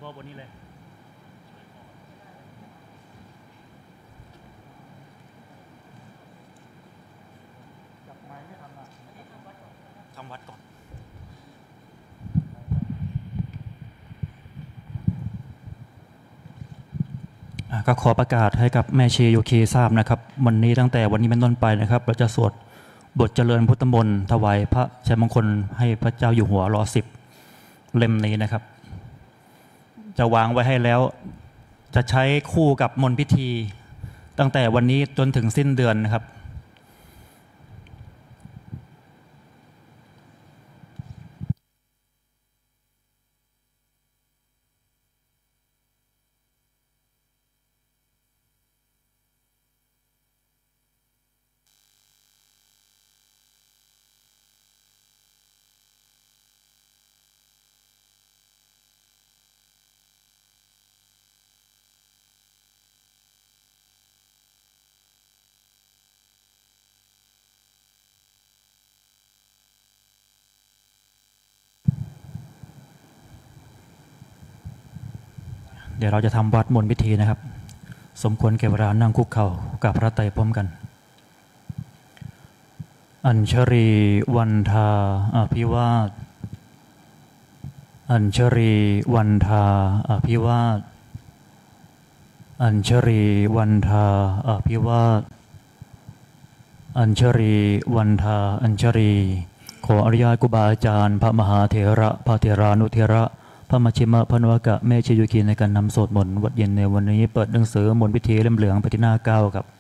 ก็บนนี้เลยจับไม้ไม่ทำทำวัดก่อนก็ขอประกาศให้กับแม่ชีโยคีทราบนะครับวันนี้ตั้งแต่วันนี้เป็นต้นไปนะครับเราจะสวดบทเจริญพุทธมนต์ถวายพระชัยมงคลให้พระเจ้าอยู่หัวร.10 เล่มนี้นะครับจะวางไว้ให้แล้วจะใช้คู่กับมนต์พิธีตั้งแต่วันนี้จนถึงสิ้นเดือนนะครับเดี๋ยวเราจะทำวัดมนต์พิธีนะครับสมควรแก่เวลานั่งคุกเข่ากับพระไตรพร้อมกันอัญชรีวันทาอภิวาทอัญชรีวันทาอภิวาทอัญชรีวันทาอภิวาทอัญชรีวันทาอัญชรีขออนุญาตครูบาอาจารย์พระมหาเถระพระเถรานุเถระพระมัชฌิมพระนวากะแม่ชียุคีในการนำสวดมนต์วัดเย็นในวันนี้เปิดหนังสือมนต์พิธีเล่มเหลืองไปที่หน้า9ครับ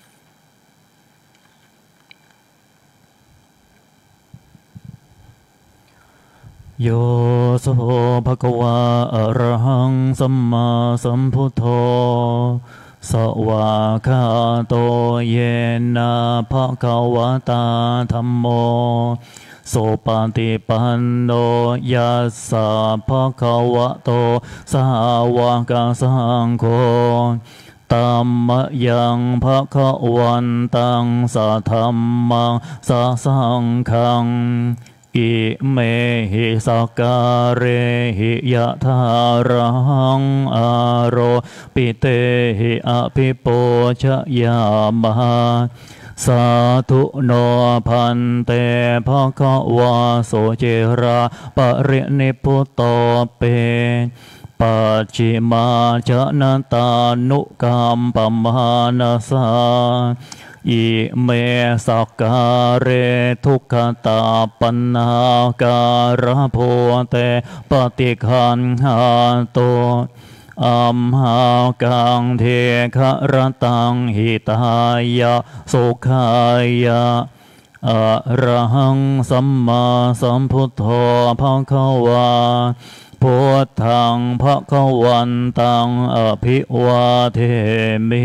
โยโสภะคะวะอะระหังสัมมาสัมพุทโธสวากขาโตเยนะภะคะวะตาธัมโมโสปฏิปันโนยัสสะภะคะวะโตสาวกสังโฆตัมมะยังภะคะวันตังสัทธัมมังสังฆังอิเมหิสักการเรหิยะทารังอโรปิเตหิอภิปูชยามหาสาธุโนพันเตภะคะวะโสเจระปะรินิพพุตโตเปปัจฉิมาจนะตานุกัมปมานาสาอิเมสักการเรทุกขตาปันนาการะโพเตปฏิคันหาโตอัมหากังเทคะระตังหิตายะสุขายะอะระหังสัมมาสัมพุทโธภะคะวาพุทธังภะคะวันตังอภิวาเทมิ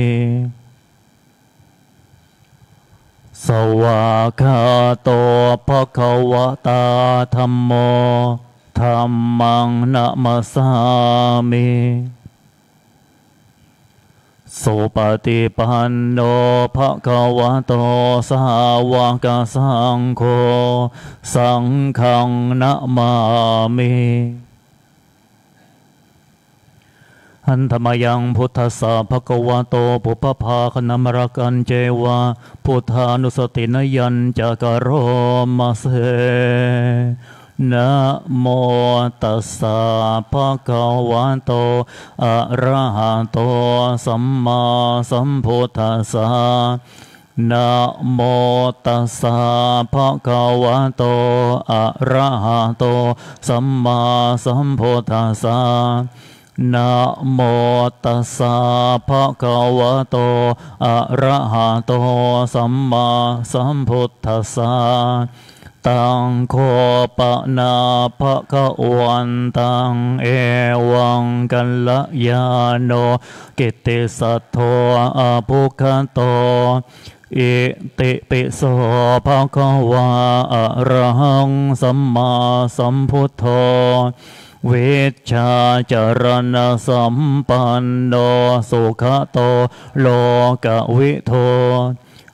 สวากขาโตภะคะวะตาธัมโมธัมมังนะมัสสามิสุปฏิปันโนภะคะวะโตสาวกสังโฆสังฆังนะมามิหันธรรมยังพุทธัสสะภะคะวะโตปุพพาคณมรกันเจวะพุทธานุสตินยัญจะกะโรมาเสนะโมตัสสะภะคะวะโตอะระหะโตสัมมาสัมพุทธัสสะนะโมตัสสะภะคะวะโตอะระหะโตสัมมาสัมพุทธัสสะนะโมตัสสะภะคะวะโตอะระหะโตสัมมาสัมพุทธัสสะตังโคปะนาภะคะวันตังเอวังกัลลยาโนกิตติสัทโธอะภุคโตอิติปิโสภะคะวะอะระหังสัมมาสัมพุทโธวิชชาจารณสัมปันโนสุขโตโลกวิโท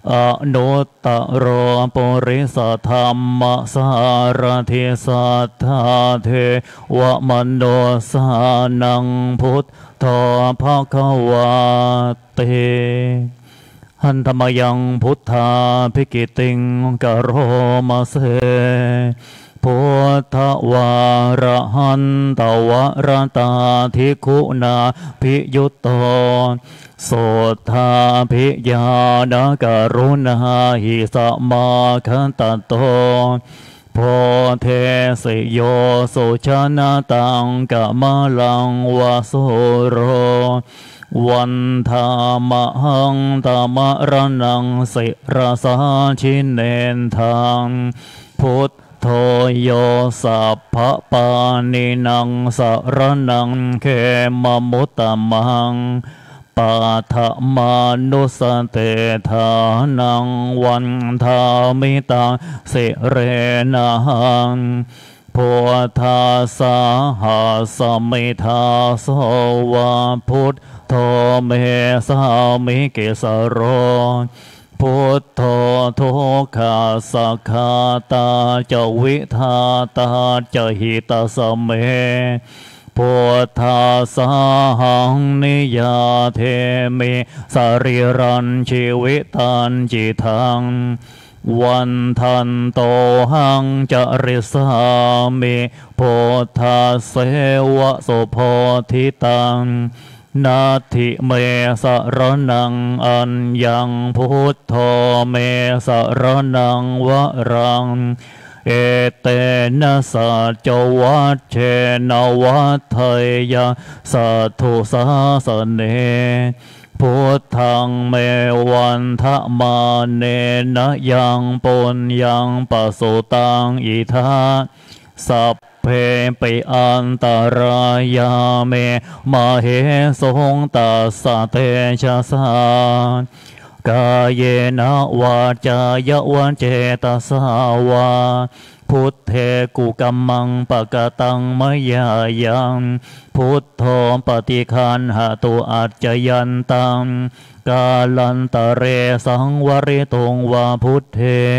อนุตตรปุริสธรรมสารทิสัทธาเทวมโนสานังพุทธภควาเตหันธรรมยังพุทธาภิกิติงกโรมาเสพุทธวาระหันตวรตาทิคุณาภิยุตโตโสธาภิญาณกรุณาหิสมาคันตโตโพเทสโยสุชนะตังกะมะลังวะโสโรวันธามหังตามะระนังสิรสาชินเนนทางพุทโธโยสัพพปานินังสรนังเขมมุตตมังปัฏมานุสเตธานังวันธามิตังสิเรนังพุทธาสาหาสมิทาโสวาพุทโธเมสามิเกสโรพุทโธทุกขาสักขาตาจวิทาตาจหิตาสเมพุทธาสาหังนิยาเทมิสริรันชีวิตันจิทังวันทันโตหังจริสามิพุทธาเสวะโสโพธิตังนาทิเมสรนังอัญญังพุทโธเมสรนังวรังเอเตนะสัจวัชเชนวัฏไทยสัทธุสาสเนพุทธังเมวันทะมาเนนะยังปุญญังปสุตังอิทาสัพเพปิอันตรายาเมมาเหสงตัสสะเตชะสากายเยนะวาจายะวันเจตสาวาพุทเทกุกัมมังปะกตังมยายังพุทโธปฏิคันหตุอัจจยันตังกาลันตะเรสังวริตงวาพุทเท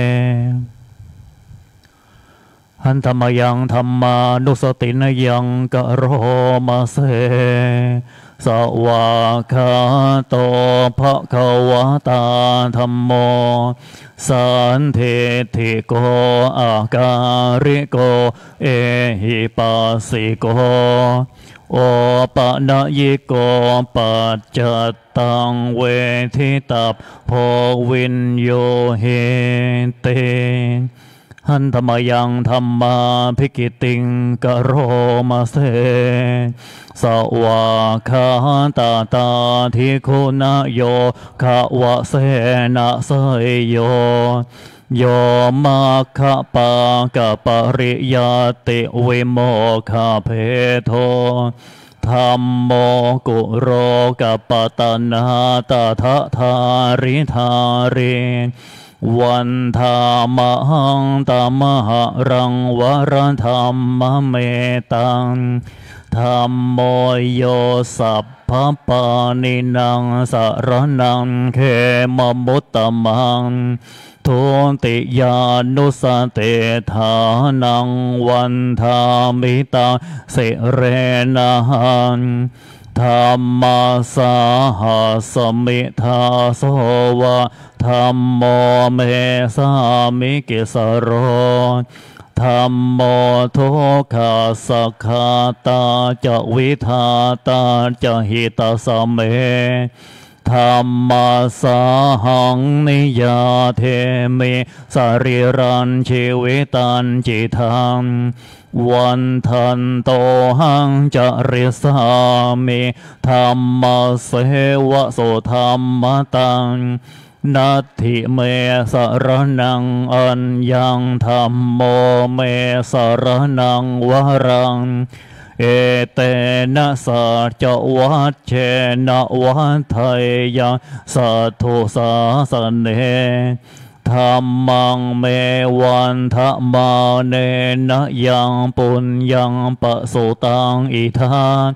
หันธรรมยังธรรมานุสตินยังกโรมาเสสวาคาโตภะคะวะตาธัมโมสันเทธิโกอาการิโกเอหิปัสสิโกโอปะนะยิโกปัจจตังเวทิตัพโพวินโยเหเตหันธรรมยังธรรมาภิกิติงกโรมาเสสวาคาตาตาทิคุณโยขาวะเสนะเสยโยโยมาคปากะปริยติวิโมคาเพโทธัมโมกุโรกัปปตนาตถาธาริธาริวันธามหังตามหะรังวรธรรมเมตังธัมโมโยสัพพปานินังสรนังเขมมุตตมังทุติยานุสเตธานังวันธามิตังสิเรนังธรรมาสาหาสมิทาโสวะธัมโมเมสามิกิสโรธัมโมทุกขาสักขาตาจวิทาตาจหิตาสเมธัมมาสาหังนิยาเทมิสริรันชีวิตันจิทังวันทันโตหังจริสามิธัมมาเสวะโสธัมมตังนัตถิเมสรนังอัญญังธัมโมเมสรนังวรังเอเตนะสัจวัชเชนะวัฏไทยสัทธุสาสเนธัมมังเมวันทะมาเนนะยังปุญญังปสุตังอิทา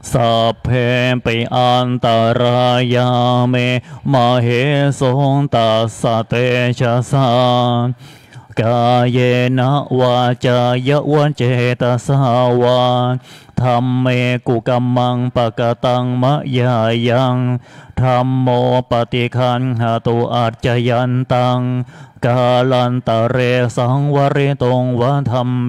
สัพเพปิอันตรายาเมมาเหสงตัสสะเตชะสากายเยนะวาจายะวเจตสาวาธัมเมกุกัมมังปะกตังมะยายังธัมโมปฏิคันหตุอัจจยันตังกาลันตะเรสังวริตงวะธัมเม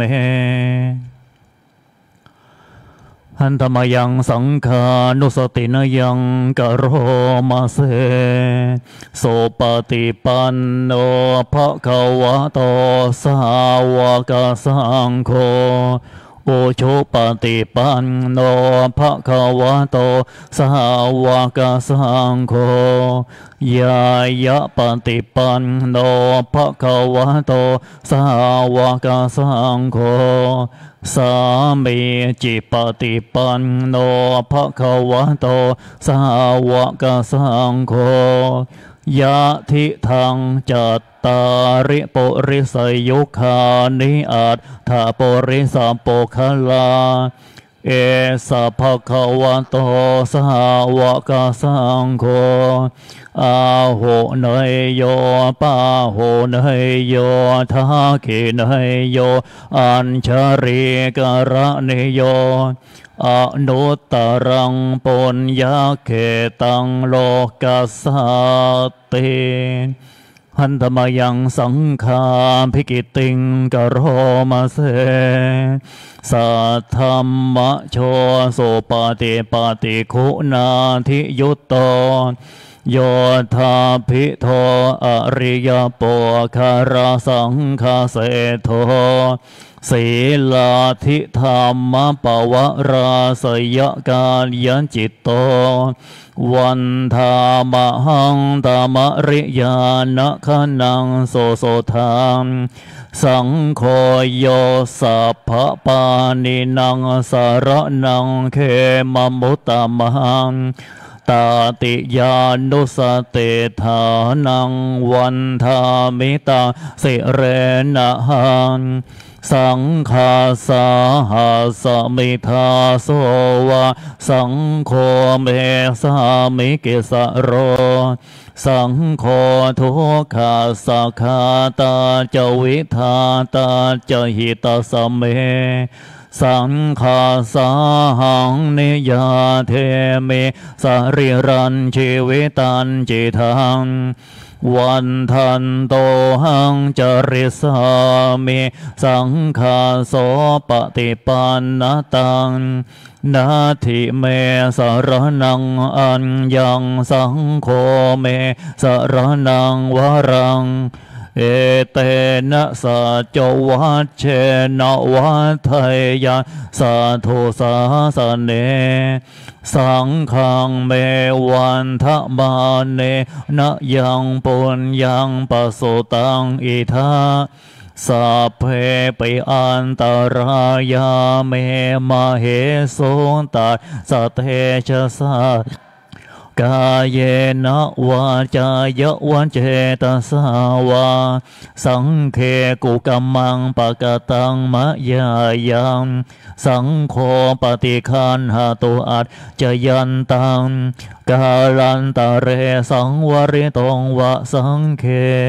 หันธรรมยังสังขานุสตินยังกโรมาเสโสปฏิปันโนภะคะวะโตสาวกสังโฆโอโชปฏิปันโนภะคะวะโตสาวกสังโฆยายะปฏิปันโนภะคะวะโตสาวกสังโฆสามีจิปฏิปันโนภะคะวะโตสาวกสังโฆยะทิทังจัตตาริปุริสยุคานิอัตถาปุริสปุคลาเอสะภะคะวะโตสาวกสังโฆอาโหเนยโยปาโหเนยโยทาคิเนยโยอัญชริกระเนโยอนุตตรังปุญญาเขตังโลกัสสติหันธรรมยังสังฆาภิกิติงกโรมาเสสัทธัมมะโชโสปฏิปฏิคุนาทิยุตโตโยธาภิโทอริยโปคาราสังฆาเสโทศีลาธิธรรมปวราสยกาลยันจิตโตวันธามหังธรรมริยานะขนังโสโสธามสังโฆโยสัพพปานินังสารนังเขมมุตตมังตาติยานุสติฐานังวันธามิตาสิเรนะหังสังฆาสาหาสมิทาโสวะสังโฆเมสามิกิสโรสังโฆทุกขาสักขาตาจวิธาตาจหิตาสเมสังฆาสาหังนิยาเทเมสริรันชีวิตันจิทังวันทันโตหังจริสามิสังฆาโสปฏิปันนตังนาทิเมสรนังอัญญังสังโฆเมสรนังวรังเอเตนะสัจวัชเชนะวัฏยาสาธุสาสเนสังฆังเมวันทะมาเนนะยังปุญญังปะโสตังอิทาสัพเพปิอันตรายาเมมาเหสงตัสสะเตชะสากายเยนะวาจายะวันเจตสาวาสังเคกุกัมมังปะกตังมะยายังสังโฆปฏิคันหตุอัจจยันตังกาลันตะเรสังวริตงวะสังเค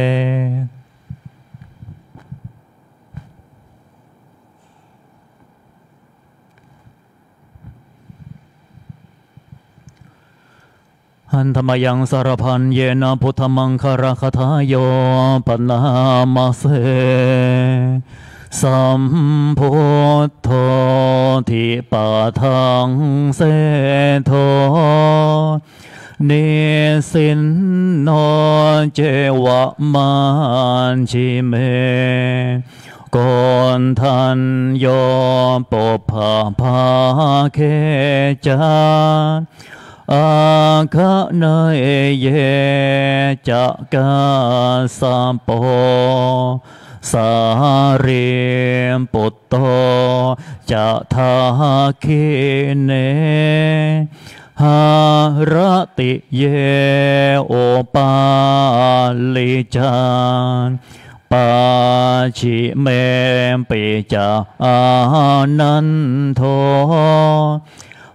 หันธรรมยังสารพันเยนะพุทธมังคารคทายโยปนามาเสสัมพุทโธทิปะทังเสโทนิสินโนเจวะมันชิเมกอนทันโยปภาภาเคจาอาคะเนยเยจักาสัมโปสาริปุตโตจะทาคิเนหารติเยโอปาลิจานปาชิเมปิจาอานันโท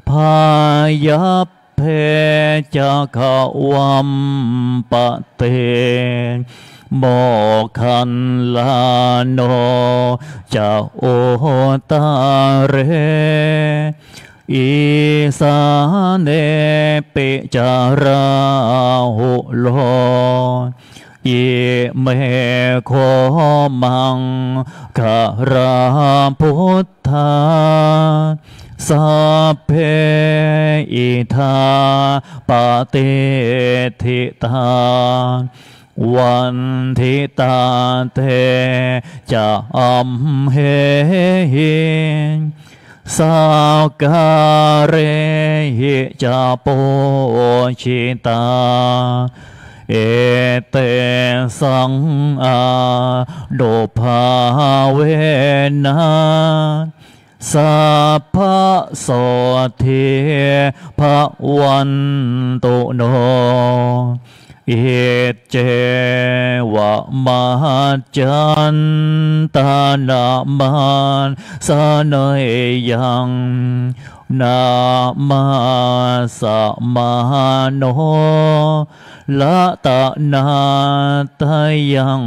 พายเพจะขวัมปะเตโมคันลาโนจะโอตาเรอิสาเนปิจาราหุโลอิเมโคมังคาราพุทธาสัพเพอิทาปาเตทิตาวันทิตาเตจะอัมเหหิสากาเรหิจะโปชิตาเอเตสังอาโดภาเวนะสัพพะโสทิภะวันตุโนอิเจวะมหัจจันตานามันสนยังนามาสมาโนละตะนาตยัง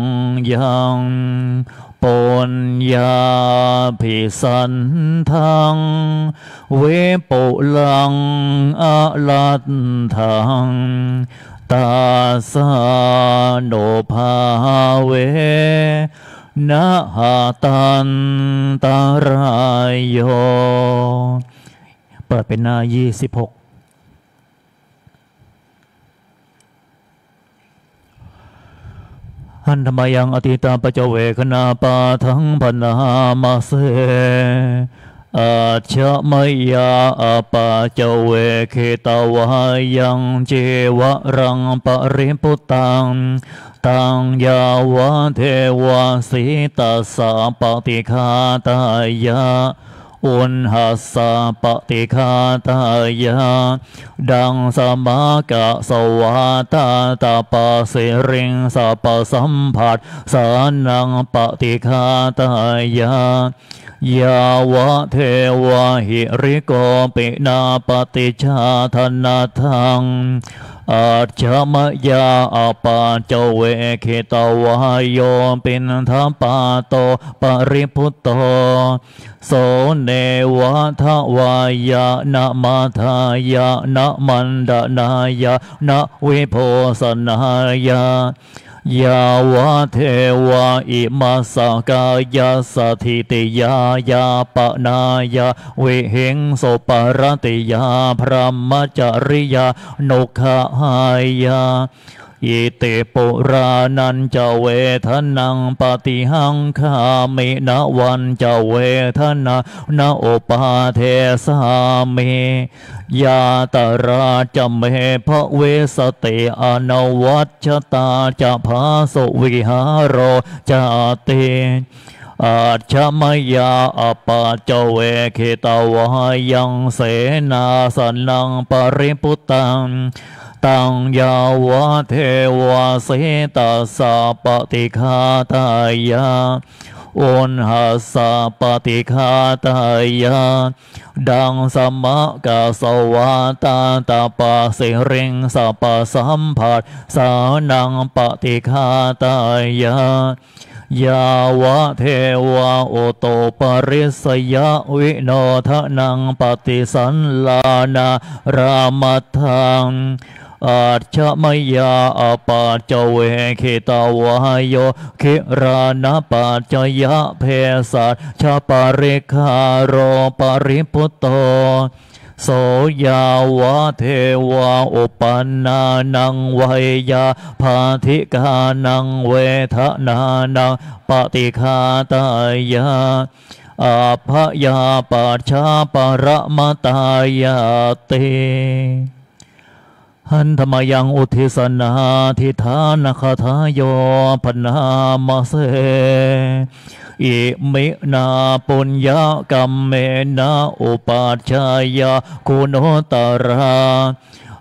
ปุญญาภิสันทังเวปุลังอะลัตถังตาสาโนภาเวนะหาตันตารายโยเปิดเป็นหน้า26หันธรรมยังอติตาปเจเวคณาปาทังพนามาเสอาชะมยาอปาเจเวเคตาวายังเจวะรังปริปุตังตังยาวะเทวาสิตาสาปฏิฆาตายะอุณหัสสะปฏิฆาตายะดังสมากะสวาตาตาปะเสริงสัพสัมผัสสานังปฏิฆาตายะยาวะเทวะหิริโกปินาปฏิชาธนาทังอาชมยาอปาเจเวเคตวายโยปินทปาโตปริพุตโตโสเนวะทวายะนะมาทายะนะมันดานายะนะวิโพสนายะยาวะเทวะอิมาสกายาสถิติยายาปนายาวิหิงโสปรติยาพระมจริยานุขายาอิติปุรานันจะเวทนังปฏิหังคามินะวันจะเวทนานะโอปาเทสามิยาตราจะเมภเวสติอนวัชตาจะภาสวิหารโรจเตอาชมยาอปาเจเวเคตาวายังเสนาสนังปริปุตตังตังยาวะเทวะเสตาสาปฏิฆาตายะอุณหัสสะปฏิฆาตายะดังสมกะสวาตาตาปะเสริงสัพสัมผัสสานังปฏิฆาตายะยาวะเทวะโอโตปริสยะวิโนทนังปฏิสันลานารามัทธังอาชมยาอปาเจเวเคตาวายโยคิรานะปัจจยะเพสัชชปาริคาโรปริพุตโตโสยาวะเทวะอุปันนานังไวยาภาธิกานังเวทนานังปฏิฆาตายะอาภยาปัจฉาปรมตายาเตหันธรรมยังอุทิศนาทิธานคาทายโยพนามาเสอิมินาปุญญกรรมเมนะอุปัชฌายาคุณโตรา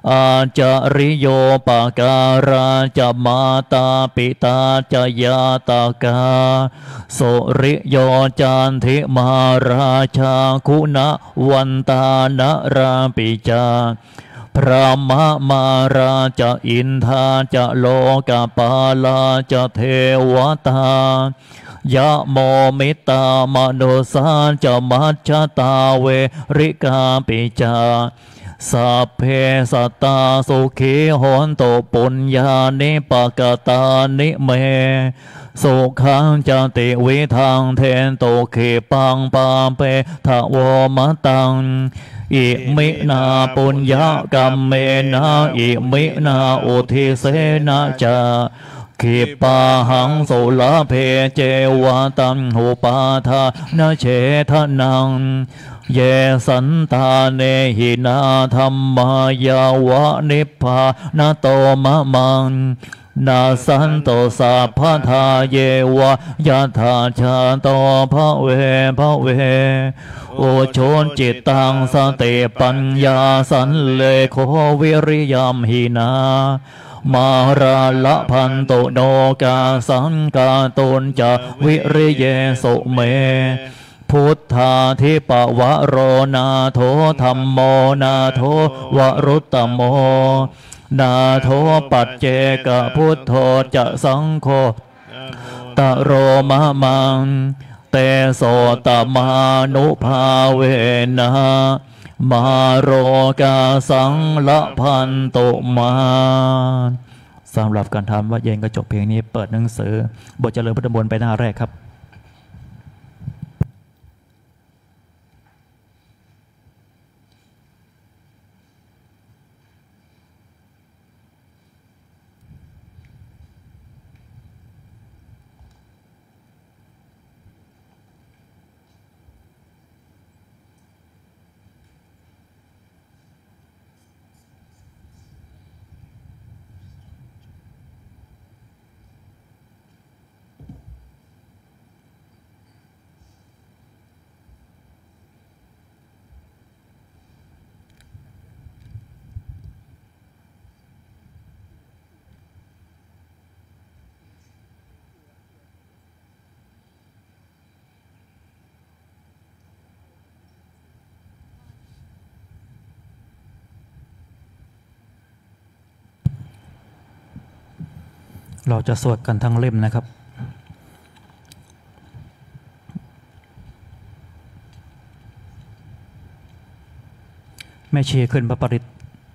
อาจาริโยปการาจะมาตาปิตาจะยาตากาโสริโยจันทิมาราชาคุณวันตานาราปิจาพระมะมาราจะอินทาจะโลกาปาลาจะเทวตายะโมมิตามโนสาจะมัจจตาเวริกาปิจาสัพเพสัตตาสุขีโหนโตปุญญานิปกตานิเมสุขังจติวิทังเทนโตเขปังปามเปทะโวมะตังอิมินาปุญญกรรมเมนะอิมินาอุทิเสนะจาขิปาหังโสลาเพเจวะตัมหุปาทานะเชทนังเยสันตาเนหินาธรรมายาวะนิพพานโตมะมังนาสันโตสัพพทาเยวะยะถาชาโตภะเวภะเวโอโชนจิตตังสติปัญญาสันเลโควิริยมหินามาราละพันโตโนกาสังกาตุนจะวิริเยสุเมพุทธาธิปวะโรนาโทธัมโมนาโทวรุตตโมนาโทปัจเจกพุทโธจะสังโฆตโรมะมังเตโสตมานุภาเวนะมาโรกาสังละพันตุมาสำหรับการทำวัดเย็นก็จบเพียงนี้เปิดหนังสือบทเจริญพุทธมนต์ไปหน้าแรกครับเราจะสวดกันทั้งเล่มนะครับแม่ชีขึ้นพระปริต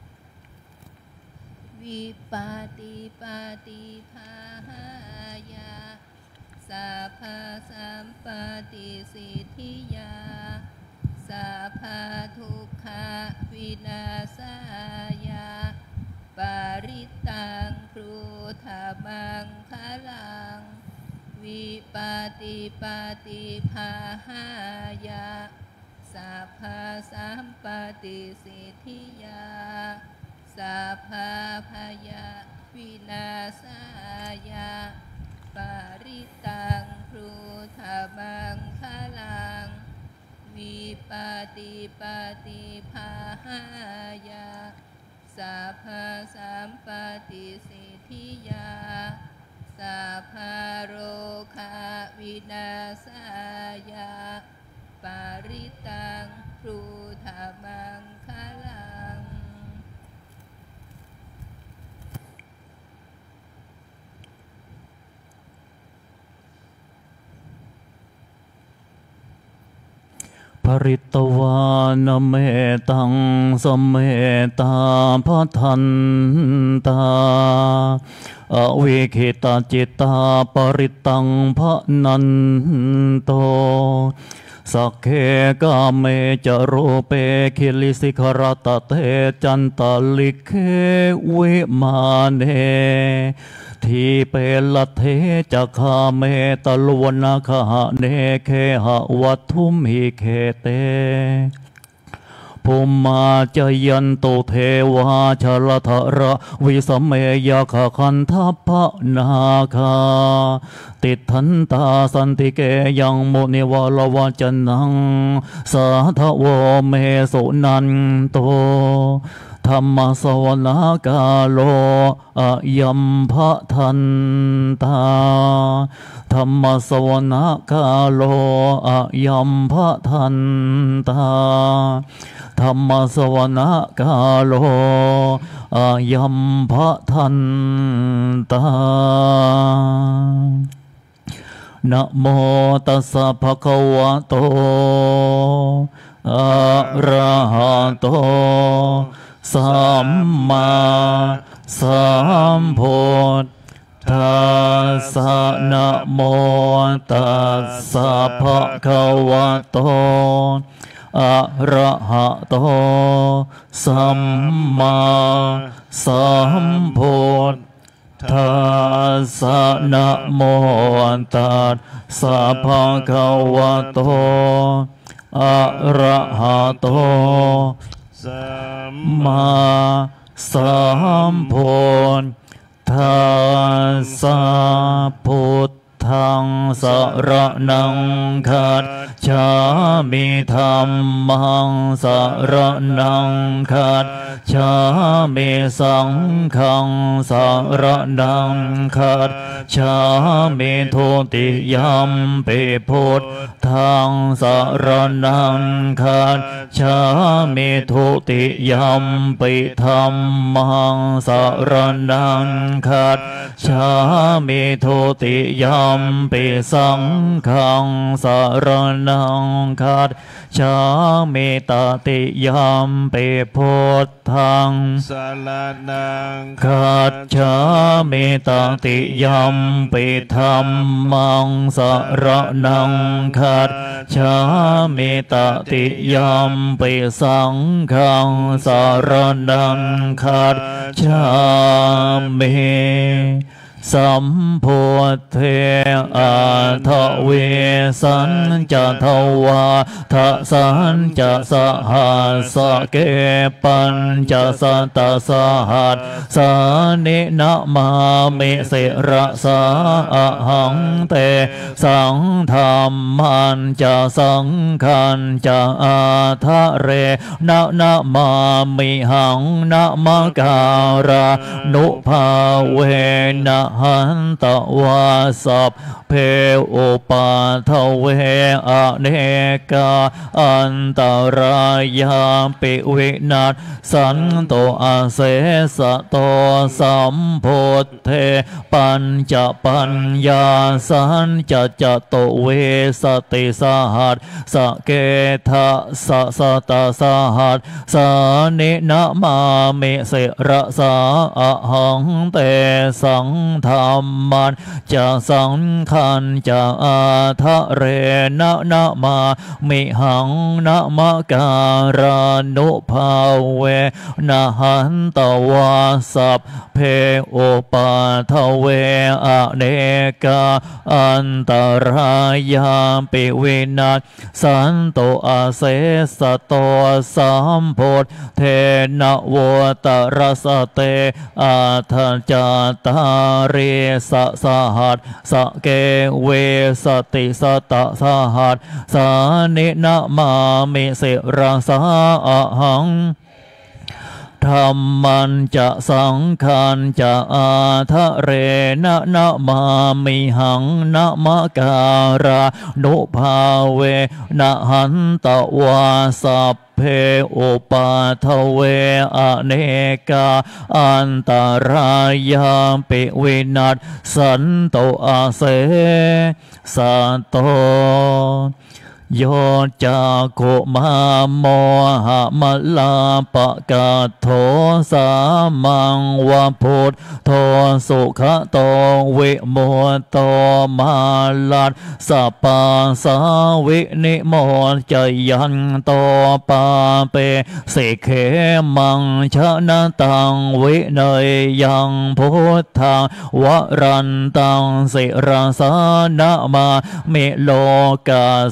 วิปาติปาติภาหายาสัพพสัมปติสิทธิยาสัพพทุกขวินาศายาปาริตังครูธมังคลังวิปาติปาติภาหายาสัพพสัมปติสิทธิยาสัพพพยาวินาศายาปาริตังครูธมังคลังวิปาติปาติภาหายาสัพพสัมปติสิทธิยาสัพพโรคาวินาศายาปาริตังครูธมังคลังภริตวานเมตังสเมตาพทันตาอวิคิตาจิตตาปริตังพนันโตสักเคกาเมจโรเปคิลิสิขรตเตจันตลิเควิมาเนทีเปลเทจะคาเมตลวนาคหะเนเคหะวัตถุมิเคเตภูมาจยันโตเทวาชลทระวิสเมยขคันทัพพนาคาติทันตาสันติเกยังมุนิวลวจนังสาทโวเมสุนันโตธรรมสวนากาโลอะยัมภะทันตาธรรมสวนากาโลอะยัมภะทันตาธรรมสวนากาโลอะยัมภะทันตานะโมตัสสะภะคะวะโตอะระหะโตสัมมาสัมพุทธัสสะนะโมตัสสะภะคะวะโตอะระหะโตสัมมาสัมพุทธัสสะนะโมตัสสะภะคะวะโตอะระหะโตสัมมาสัมพุทธัสสะพุทธังสรณังคัจฉามิธัมมังสรณังคัจฉามิสังฆังสรณังคัจฉามิทุติยัมปิพุทธังสรณังคัจฉามิทุติยัมปิธัมมังสรณังคัจฉามิทุติยัมปิสังฆังสรณังคัจฉามิตติยัมปิพุทธังสรณังคัจฉามิตติยัมปิธัมมังสรณังคัจฉามิตติยัมปิสังฆังสรณังคัจฉามิสัมพุทเทอาทเวสัญจะทวาทะสัญจะสหัสสะเกปัญจะสัตตสหัสสานินะมามิสิระสาอะหังเตสังธรรมันจะสังขันจะอาทะเรนะมามิหังนะมะการานุภาเวนะหันตวาสัพเพอุปาทเวอเนกาอันตรายาปิวินาศสันโตอาเสสะโตสัมโพเทปัญจปัญญาสันจโตเวสติสหัสสะเกทะสะสตาสหัสสานินะมามิสิระสาอะหังเตสังธรรมันจะสังขันจะอาทะเรนะมามิหังนะมะการานุภาเวนะหันตวาสัพเพอุปาทเวอเนกาอันตรายาปิวินาศสันโตอาเสสะโตสัมโพธเทนะโวตระสะเตอาทัจจตาเรสะสหัสสะเกเวสติสตะสหัสสานินะมามิสิราสาอะหังธรรมันจะสังขันจะอาทะเรนะมามิหังนะมะการานุภาเวนะหันตวาสัพเพอุปาทเวอเนกาอันตรายาปิวินาศสันโตอาเสสะโตโยจากุมาโมหะมะลาปะกาโทสามังวะพุทโธสุขโตวิโมโตมาลัดสัปปาสาวินิโมจยันโตปาเปสิเขมังชนะตังวิเนยยังพุทธังวรันตังสิราสานะมามิโลกาส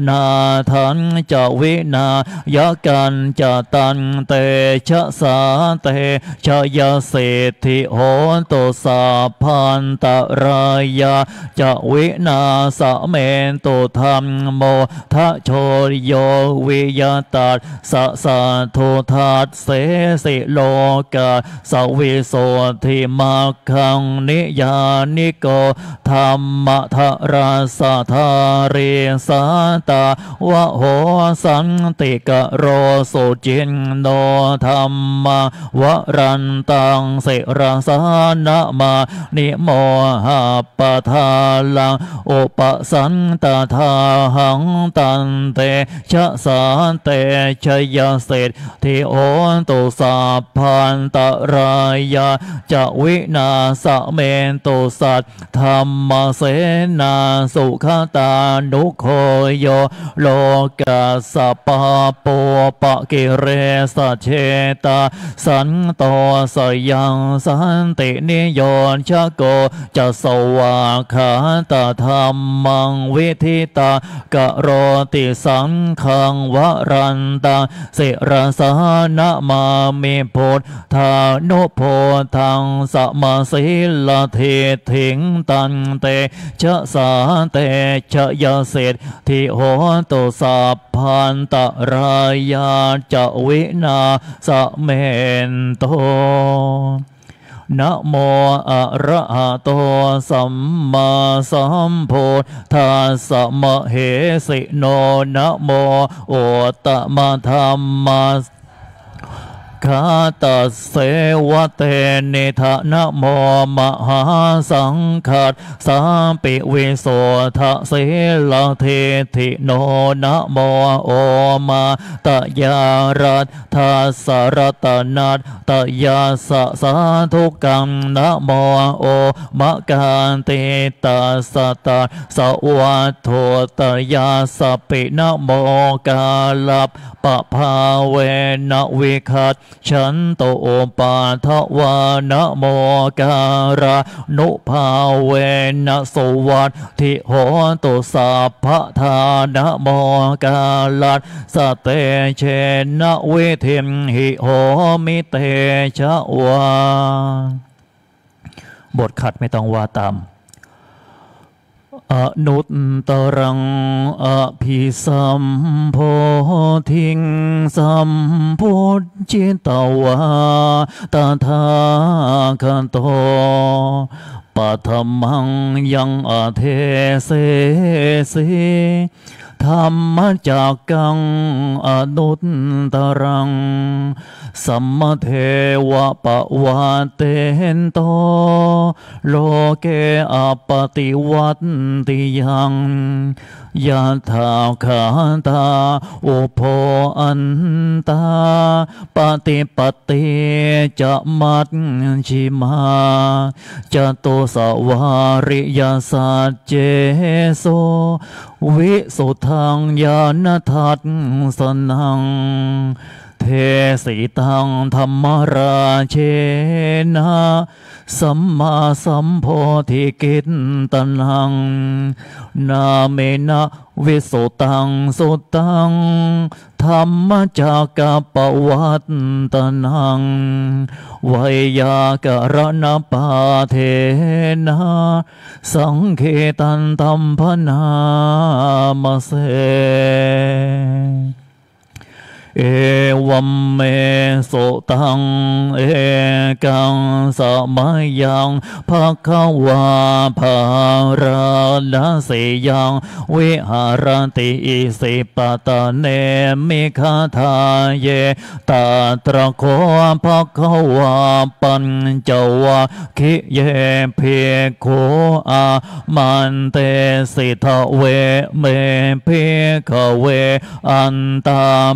นาทันจะวินายกันจะตันเตชะสาเตชะยะเศรษฐิโหตุสาพันตรายาจะวินาสะเมนตุธรรมโมทะโชโยวิยตัสสะสะโททัสเสสิโลกาสวิโสทิมัคคังนิยานิโกธรรมทราสะทาริสาตาวะโหสันติกะโรสุจินโนธรรมวรันตังเสรสานะมานิโมหะปะทาลังอุปสันตถาหังตันเตชะสาเตชยเศรษฐิโหตุสาพันตรายาจะวินาสะเมนตุสัตธรรมเสนาสุขตานุโคโยโลกาสปะโปปะกิเรสเชตาสันโตสยังสันตินิโยนชะโกจะสวาขาตธรรมังวิธิตากะโรติสังขังวรันตังเสรสานะมามิพุทธานุโพธังสมาสิลเทถิงตันเตชะสาเตชะยะเศรษฐิโหตุสัพพันตรายาจะวินาสะเมนโตนะโมอะระหะโตสัมมาสัมพุทธัสสะมะเหสิโนนะโมโอตมะธัมมัสคาตัสเสวะเตนิทะนะโมมหาสังฆัสสาปิวิโสทะเสลเทธิโนนะโมโอมาตยารัตทัสสะรัตนัตตยาสะสาธุกังนะโมโอมะกันติตัสสะตะสวัตโทตยาสะปินะโมกาลับปะภาเวนะวิคัตฉันโตปาทวานะโมการะนุภาเวนะสวัสทิโหตุสัพพทานะโมกาลัสสเตเชนะวิธิมหิโหมิเตชะวาบทขัดไม่ต้องว่าตามอนุตตรังอภิสัมโพธิงสัมพุทธิตวาตถาคตปัทมังยังอเทเสสิธรรมจักกังอนุตตรังสัมมเทวะปะวะเตนโตโลเกอปติวัตติยังยะถาขันตาอุโพอันตาปฏิปติจะมัจฉิมาจตุสวาริยสัจเจโสวิสุทธังญาณทัสสนังเทสิตังธรรมราเชนะสัมมาสัมโพธิกิตตันังนาเมนะวิสุตังสุตังธรรมจักกัปวัตตนังไวยากรณปาเทนะสังเขตันตัมพนามเสเอวัมเมสุตังเอกังสมัยยังภควาภาราณสิยังวิหารติอิสิปตะเนมิคาทาเยตาตระโคภควาปัญจวัคคิเยเพโคอามันเตสิทเวเมเพขเวอันตาปา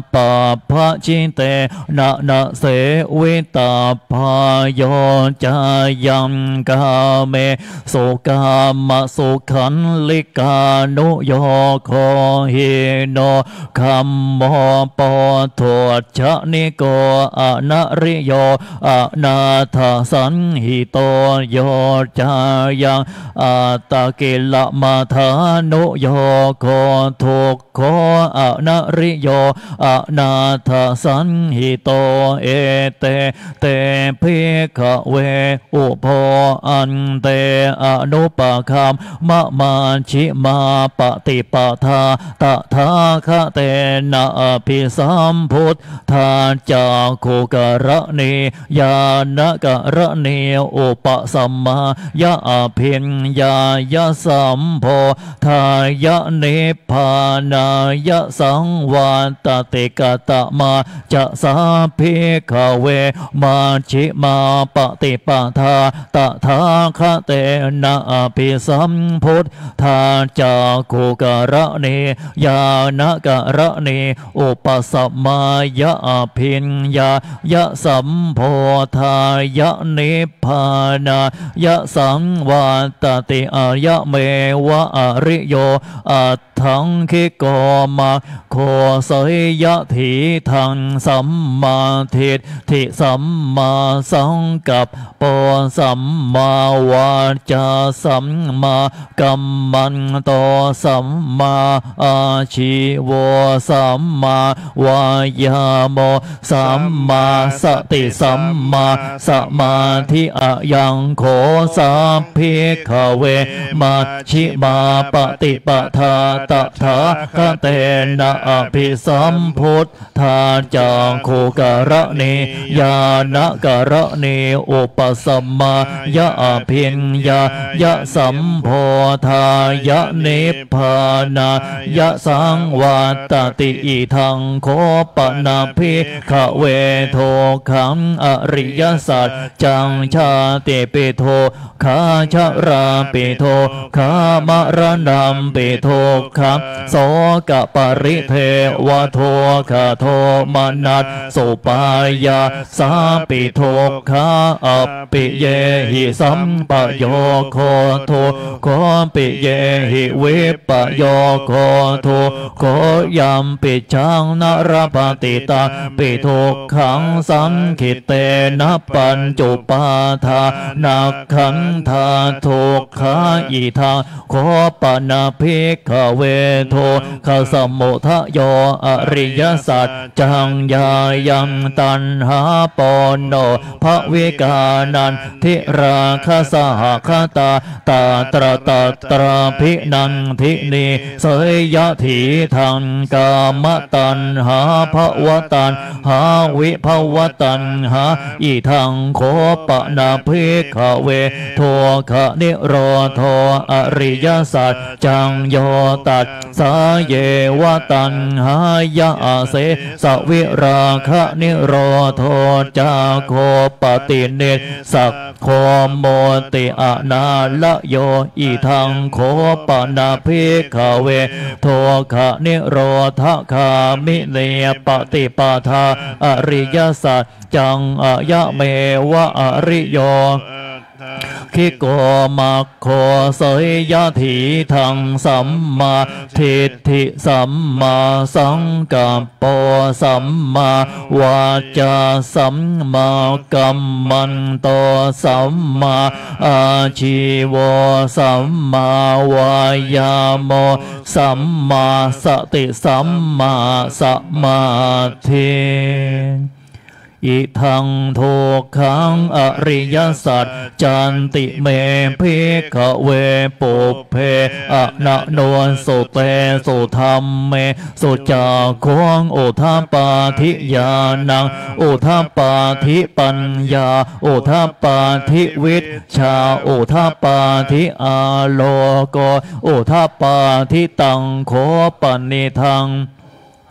ภะจิเตนะนะเสวิตาภายโยจายังกาเมสุกามะสุขันลิกานุโยโคหิโนคัมโมปโทชะนิโกอะนะริโยอะนาถสันหิโตโยจายังอาตากิลมาธานุโยโคทุกโคอะนะริโยอะนาถสันหิโตเอเตเตภิกขเวอุโพอันเตอนุปคัมมะมาชิมาปฏิปทาตถาคเตนะอภิสัมพุทธาจากขุกระเนยานกระเนอุปสัมมายะอภิญญายะสัมโพธายะเนพานายะสังวาตติกตมาจะสาภิกขเวมาชิมาปฏิปทาตถาคเตนะอภิสัมพุทธาจากขุกระเนยานกระเนอุปสัมมายะอภิญญายะสัมโพธายะเนพานายะสังวาตติอายะเมวะอริโยอัตถังคิโกมาโคสยะถีทังสัมมาทิฏฐิสัมมาสังกัปปะสัมมาวาจาสัมมากัมมันโตสัมมาอาชีวสัมมาวายาโมสัมมาสติสัมมาสมาธิอะยังโขสัพพิกขเวมัชฌิมาปฏิปทาตถาคเตนะอภิสัมพุทธาจากขุกระเนยานกระเนอุปสัมมายะอภิญญายะสัมโพธายะเนพานายะสังวาตติอิทังโคปนาภิกขเวโทขังอริยสัจจังชาติปิโทขาชราปิโทขามรณัมปิโทขังโสกปริเทวโทขโทมนัสสุปายาสาปิโทขาอปิเยหิสัมปโยโคโทโคปิเยหิวิปโยโคโทโคยัมปิชังนรปฏิตาปิโทขังสังขิเตนะปัญจุปาทานักขันธาทุกขาอิทังโคปนาภิกขเวโทขสมุทโยอริยสัจจังยายังตัณหาปนโนภวิกานันทิราคสหคตาตาตระตตระภินันทินีเสยยะถีทังกามตัณหาภวตันหาวิภวตันหาอิทังโคปนาภิกขเวโทคะนิโรโทอริยสัจจังโยตัสสาเยวตันหายะเสสวิราคะนิโรโทจาโคปติเนสักโคโมติอนาลโยอิทังโคปนาภิกขเวโทคะนิโรธคามิเนปฏิปทาอริยสัจจังอายะเมวะอริโยคิโกมัคโคสยะถีทังสัมมาทิฏฐิสัมมาสังกัปปะสัมมาวาจาสัมมากัมมันโตสัมมาอาชีวสัมมาวายาโมสัมมาสติสัมมาสมาธิอิทังทุกขังอริยสัจจันติเมภิกขเวปุพเพอนะโนสุเตสุธรรมเมสุจาโคงอุทาปาธิญาณังอุทาปาธิปัญญาอุทาปาธิวิชชาอุทาปาธิอาโลโกอุทาปาธิตังโคปนิทัง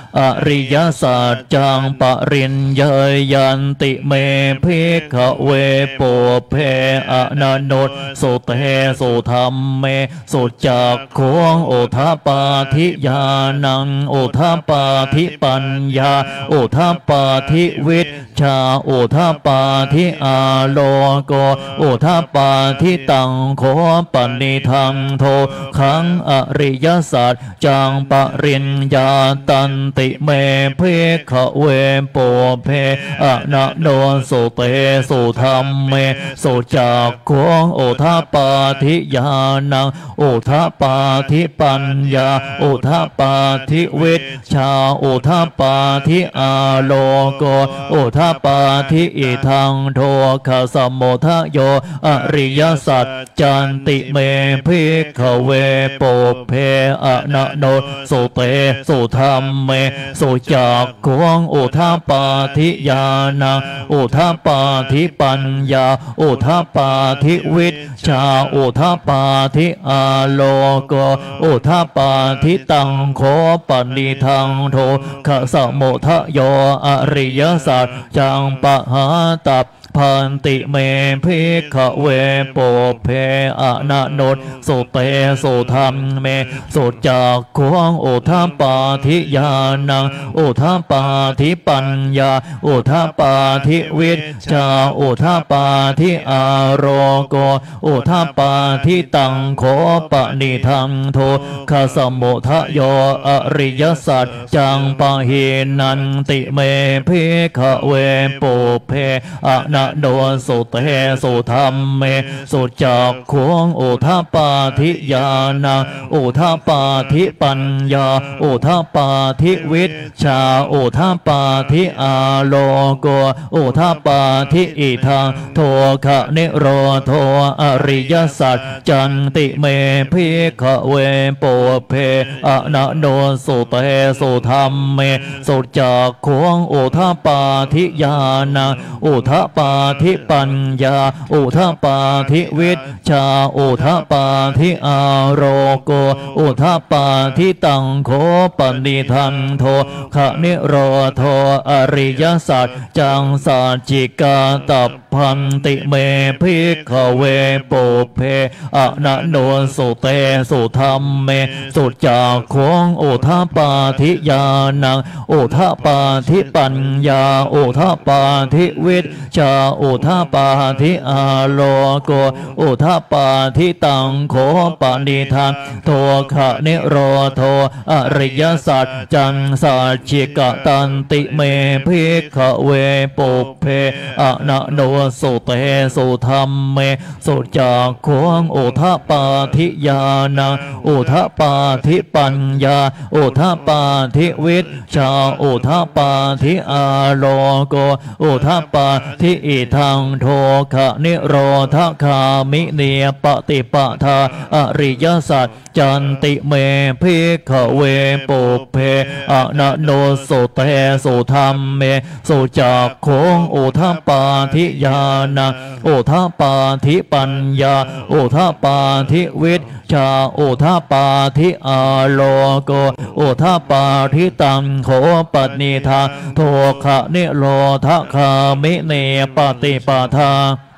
อริยสัจจังปริญญายันติเมภิกขเวปุเพอนันโนสุเตสุธรรมเมสุจักขุงอุทปาทิญาณังอุทปาทิปัญญาอุทปาทิวิชชาอุทปาทิอาโลโกอุทปาทิตังโคปนิทังโทขังอริยสัจจังปริญญาตันติเมภิกขเวปุเพอนันโนสุเตสุธรรมเมสุจักขุงอุทปาทิญาณังอุทปาทิปัญญาอุทปาทิวิชชาอุทปาทิอาโลโกอุทปาทิอิทังโทขสมุทโยอริยสัจจันติเมภิกขเวปุเพอนันโนสุเตสุธรรมเมสุจักขุงอุทปาทิญาณังอุทปาทิปัญญาอุทปาทิวิชชาอุทปาทิอาโลโกอุทปาทิตังโคปนิทังโทขสมุทโยอริยสัจจังปหาตัพพันติเมภิกขเวปุเพอนันโนสุเตสุธรรมเมสุจักขุงอุทปาทิญาณังอุทปาทิปัญญาอุทปาทิวิชชาอุทปาทิอาโรโกอุทปาทิตังโคปนิทังโทขสมุทโยอริยสัจจังปหินันติเมภิกขเวปุเพอนันโนสุเตสุธรรมเมสุจักขุงอุทปาทิญาณังอุทปาทิปัญญาอุทปาทิวิชชาอุทปาทิอาโลโกอุทปาทิอิทังโทขะนิโรโทอริยสัจจันติเมภิกขเวปุเพอนันโนสุเตสุธรรมเมสุจักขุงอุทปาทิญาณังอุทปาทิปัญญาอุทปาทิวิชชาอุทปาทิอาโรโกอุทปาทิตังโคปนิทังโทขะนิโรโทอริยสัจจังสัจจิกาตัพพันติเมภิกขเวปุเพอนันโนสุเตสุธรรมเมสุจักขุงอุทปาทิญาณังอุทปาทิปัญญาอุทปาทิวิชชาอุทปาทิอาโลโกอุทปาทิตังโคปนิทังโทขะนิโรโทอริยสัจจังสัจจิกตันติเมภิกขเวปุเพอนันโนสุเตสุธรรมเมสุจักขุงอุทปาทิญาณังอุทปาทิปัญญาอุทปาทิวิชชาอุทปาทิอาโลโกอุทปาทิอิทังโทขะนิโรธคามิเนียปฏิปทาอริยสัจจันติเมภิกขเวปุเพอนันโนสุเตสุธรรมเมสุจักขุงอุทปาทิญาณังอุทปาทิปัญญาอุทปาทิวิชชาอุทปาทิอาโลโกอุทปาทิตังโขปนิทาโทขะนิโรธคามิเนปฏิปทา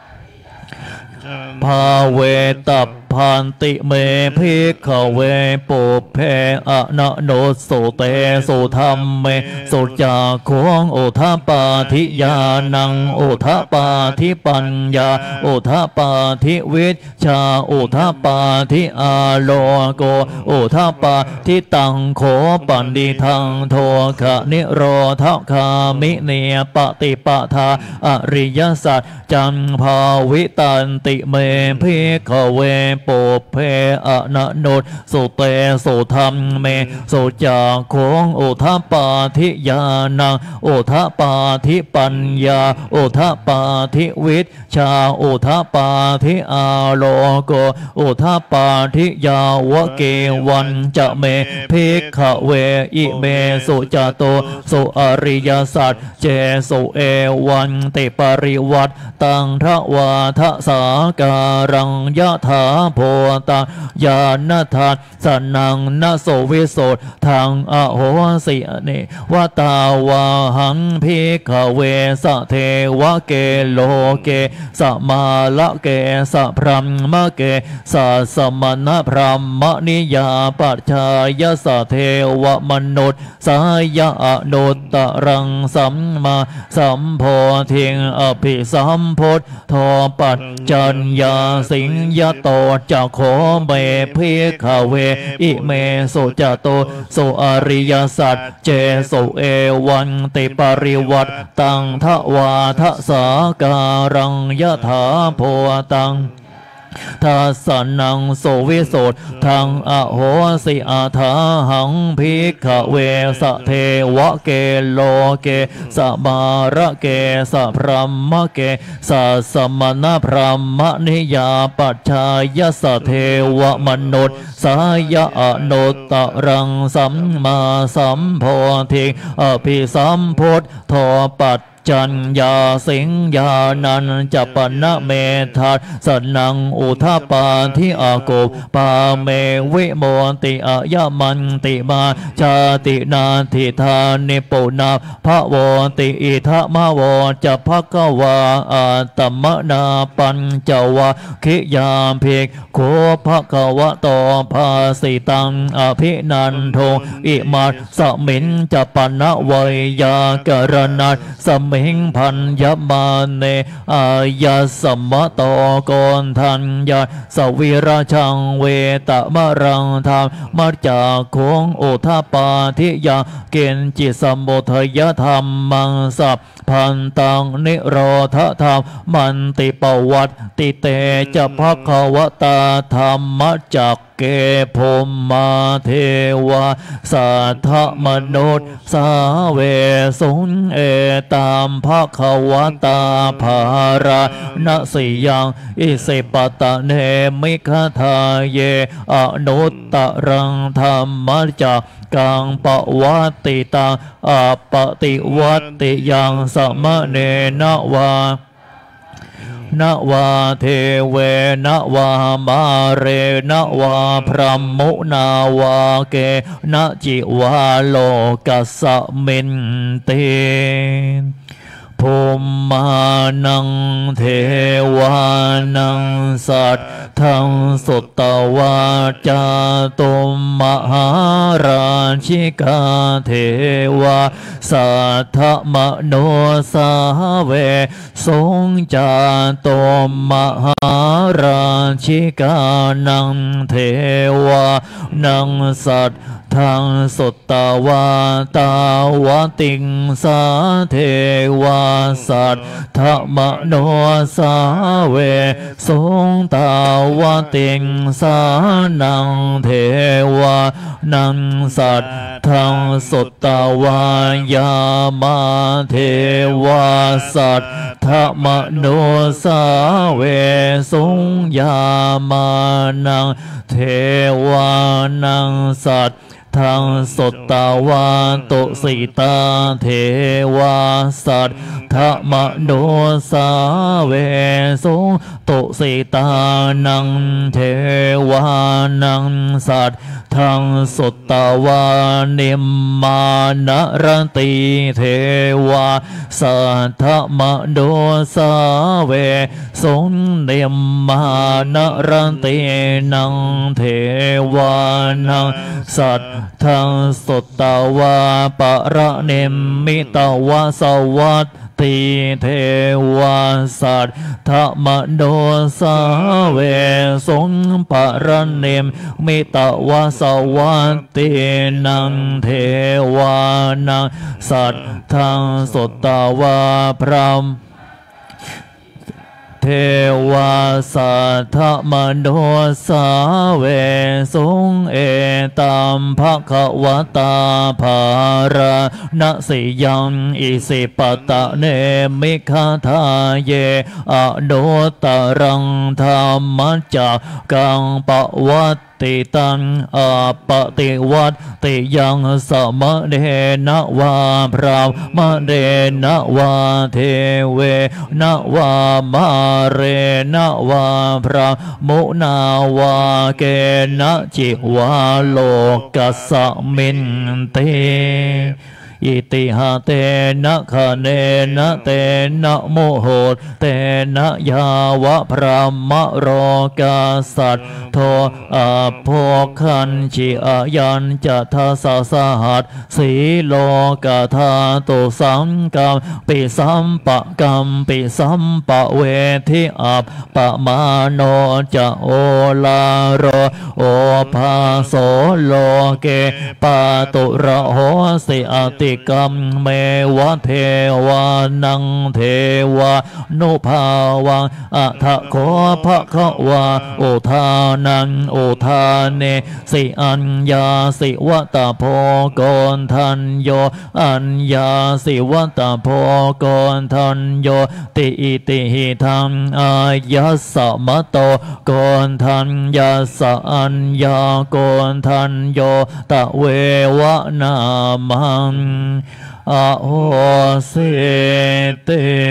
ภาเวตัพพันติเมภิกขเวปุเพอนันโนสุเตสุธรรมเมสุจักขุงอุทปาทิญาณังอุทปาทิปัญญาอุทปาทิวิชชาอุทปาทิอาโลโกอุทปาทิตังโขปนิทังโทขะนิโรธคามิเนปฏิปทาอริยสัจจังภาวิตันติเมภิกขเวปุเพอนันโนสุเตสุธรรมเมสุจักขุงอุทปาทิญาณังอุทปาทิปัญญาอุทปาทิวิชชาอุทปาทิอาโลโกอุทปาทิยาวเกวันจะเมภิกขเวอิเมสุจโตสุอริยสัจเจสุเอวันติปริวัตตังทวาทสาการังยะถาโพตังญาณทัสสนังนะโสวิโสทางอโหสิเนวตาวาหังภิกขเวสะเทวะเกโลเกสมาละเกสะพรัมมะเกสะสมณพรหมนิยาปัจจายสะเทวมนุษย์สายะอนุตตรังสัมมาสัมโพธิงอภิสัมพุทโธปัจจัญญาสิงยโตจะโคเมภิกขเวอิเมสุจโตสุอริยสัจเจสุเอวันติปริวัตตังทวาทสาการังยถาโพตังทัสสนังโสวิโสทางอโหสิอาถาหังภิกขเวสะเทวะเกโลเกสมาระเกสะพรัมมะเกสะสมณพรหมนิยาปัจจายสะเทวมนุษย์สายะอนุตตรังสัมมาสัมโพธิอภิสัมพุทโธปัจจัญญาสิงญานันจะปนะเมทัสสนังอุทาปาทิอาโกปาเมวิโมติอายมันติมาชาตินาทิธานิปุนาภะโวติอิทะมะโวจะภควาอาตมนาปัญจวะคิยามภิกโขภควะโตภาสิตังอภินันโทอิมาสมินจะปนะเวยากรณัสสมิงพันยมาเนอายาสมะโตโกนทัญญาสวิราชังเวตมะรังธรรมมัจจาโคงโอทาปาทิยาเกณฑ์จิสมุทยธรรมมังสัพพันตังนิโรธธรรมมันติปวัตติเตจะภควตาธรรมจักเกภมมาเทวาสัทธมนุษย์สาเวสุนเอตามภควตาภาราณสิยังอิสิปตะเนมิคทาเยอนุตตรังธรรมจักกังปวัตติตังอปติวัตติยังสมะเนนะวานวาเทเวนวามาเรนวาพรหมุนาวาเกนจิวาโลกัสสมินเตภูมานังเทวานังสัตทังสุตตวาจาตุมหาราชิกาเทวาสัทธมโนสาเวสงจาตุมหาราชิกานังเทวานังสัตทังสุตตวาตาวติงสาเทวาสัตถมโนสาเวสงตาวติงสานังเทวานังสัตทังสุตตวายามาเทวาสัตถมโนสาเวสงยามานังเทวานังสัตทังสุตตวาตุสิตาเทวาสัตถมโนสาเวสงตุสิตานังเทวานังสัตทังสุตตวานิมมานรติเทวาสัทธมโนสาเวสงนิมมานรตินังเทวานังสัตทังสุตตวาปะระเนมิตวาสวัตติเทวาสัตถมโนสาเวสงปะระเนมิตวาสวัตตินังเทวานังสัตทังสุตตวาพรหมเทวาสัทธมโนสาเวสงเอตามภควตาภาราณสิยังอิสิปตะเนมิคทาเยอนุตตรังธรรมจักกังปวัตติตังอาปติวัตติยังสมะเดนะวาพรามะเดนะวาเทเวนะวามาเรนะวาพระมุนาวาเกนะจิวาโลกัสสมินเตอิติหะเตนะคะเนนะเตนะโมโหเตนะยาวะพระมะโรกาสัตโทอาโภคันจิอายัญจะทัสสะหัสสีโลกาธาตุสังกัมปิสัมปะกัมปิสัมปะเวทิอัปปะมาโนจะโอลาโรโอภาโสโลเกปาตุระโหสิอติกรรมเมวะเทวานังเทวานุภาวังอัฏฐโคภะคะวาโอทานังโอทาเนสิอัญญาสิวัตโพโกนทันโยอัญญาสิวัตโพโกนทันโยติอิติหิธังอายัสสะมะโตโกนทันยัสสะอัญญาโกนทันโยตะเววะนามังอโหสิเต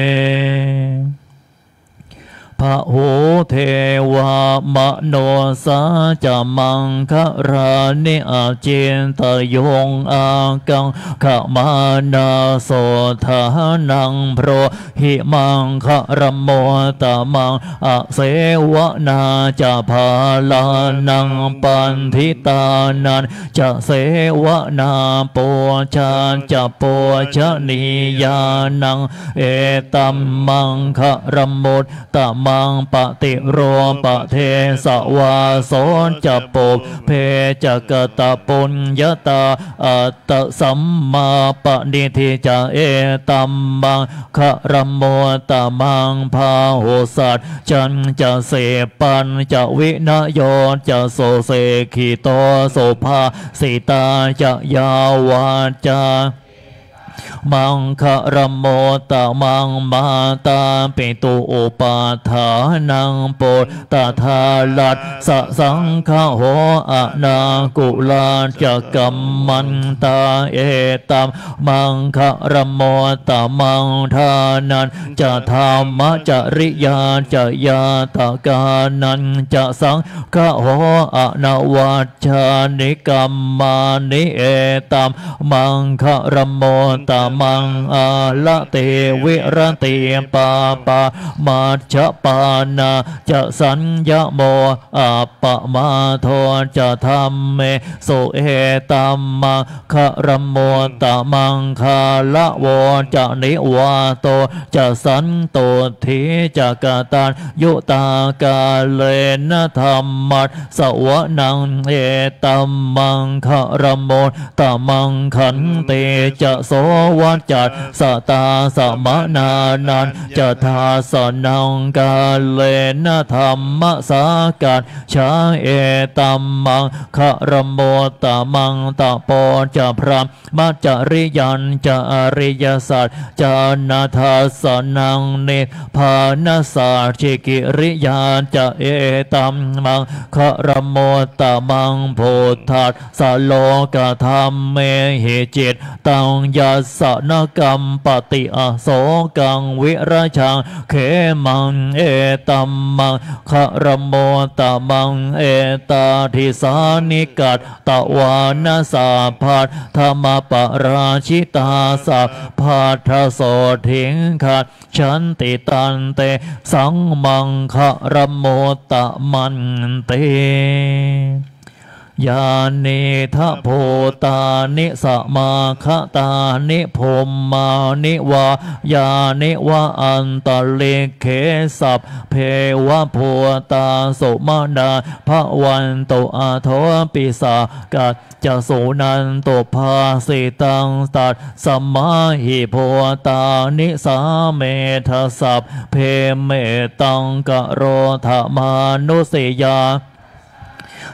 พระโหเทวามโนสาจะมังคะรานิอาเจนตยงอากังขมานาโสทานังโพรหิมังคะรโมตมังอเสวนาจะภาลานังปันทิตานันจะเสวนาโปชาจะโปชนียานังเอตัมมังคะรโมตมังปฏิโรปะเทสวาโสจะปบเพจะกตปุญญตาอัตตสัมมาปณิทิจะเอตัมมังคะรโมตมังพาโหสัตจันจะเสปันจะวินโยจะโสเสขีโตโสภาสิตาจะยาวาจามังคะรโมตมังมาตาปิตุอุปาทานังโปตถาลัตสะสังฆโหอะนากุลาจะกัมมันตาเอตัมมังคะรโมตมังทานันจะธรรมจริยาจะยาตกานันจะสังฆโหอะนาวัจจานิกัมมานิเอตัมมังคะรโมตมังอาละเตวิรติปาปามาชะปานาจะสัญญโมอัปปมาโทจะธรรมเมโสเอตัมมังคะรโมตมังคาละโวจะนิวาโตจะสันโตทิจะกตัญยุตากาเลนะธรรมัสสวนังเอตัมมังคะรโมตมังขันเตจะโสวัจจัตสตาสมนานันจะทาสนังกาเลนะธรรมสากัจฉาเอตัมมังคะรโมตมังตะโปจะพระมัจจริยันจะอริยสัจจะนาทาสนังเนภานาสาชิกิริยาจะเอตัมมังคะรโมตมังโพธัสสะโลกธรรมเมหิจิตตังยัสสนกรรมปฏิอโศกังวิราชังเขมังเอตัมมังคะรโมตมังเอตาทิสานิกัตตวานาสาภัทธรรมปราชิตาสัพพัทธโสถิงขัดฉันติตันเตสังมังคะรโมตมันเตยานิทะโพตานิสมาคะตานิพมมานิวายานิวะอันตเลเขสัพเพวะโพตาโสมาดาภวันโตอาโทปิสากัจจะโสนันโตภาสิตังตัดสมาหิโพตานิสาเมทสัพเพเมตังกะโรธมานุสยา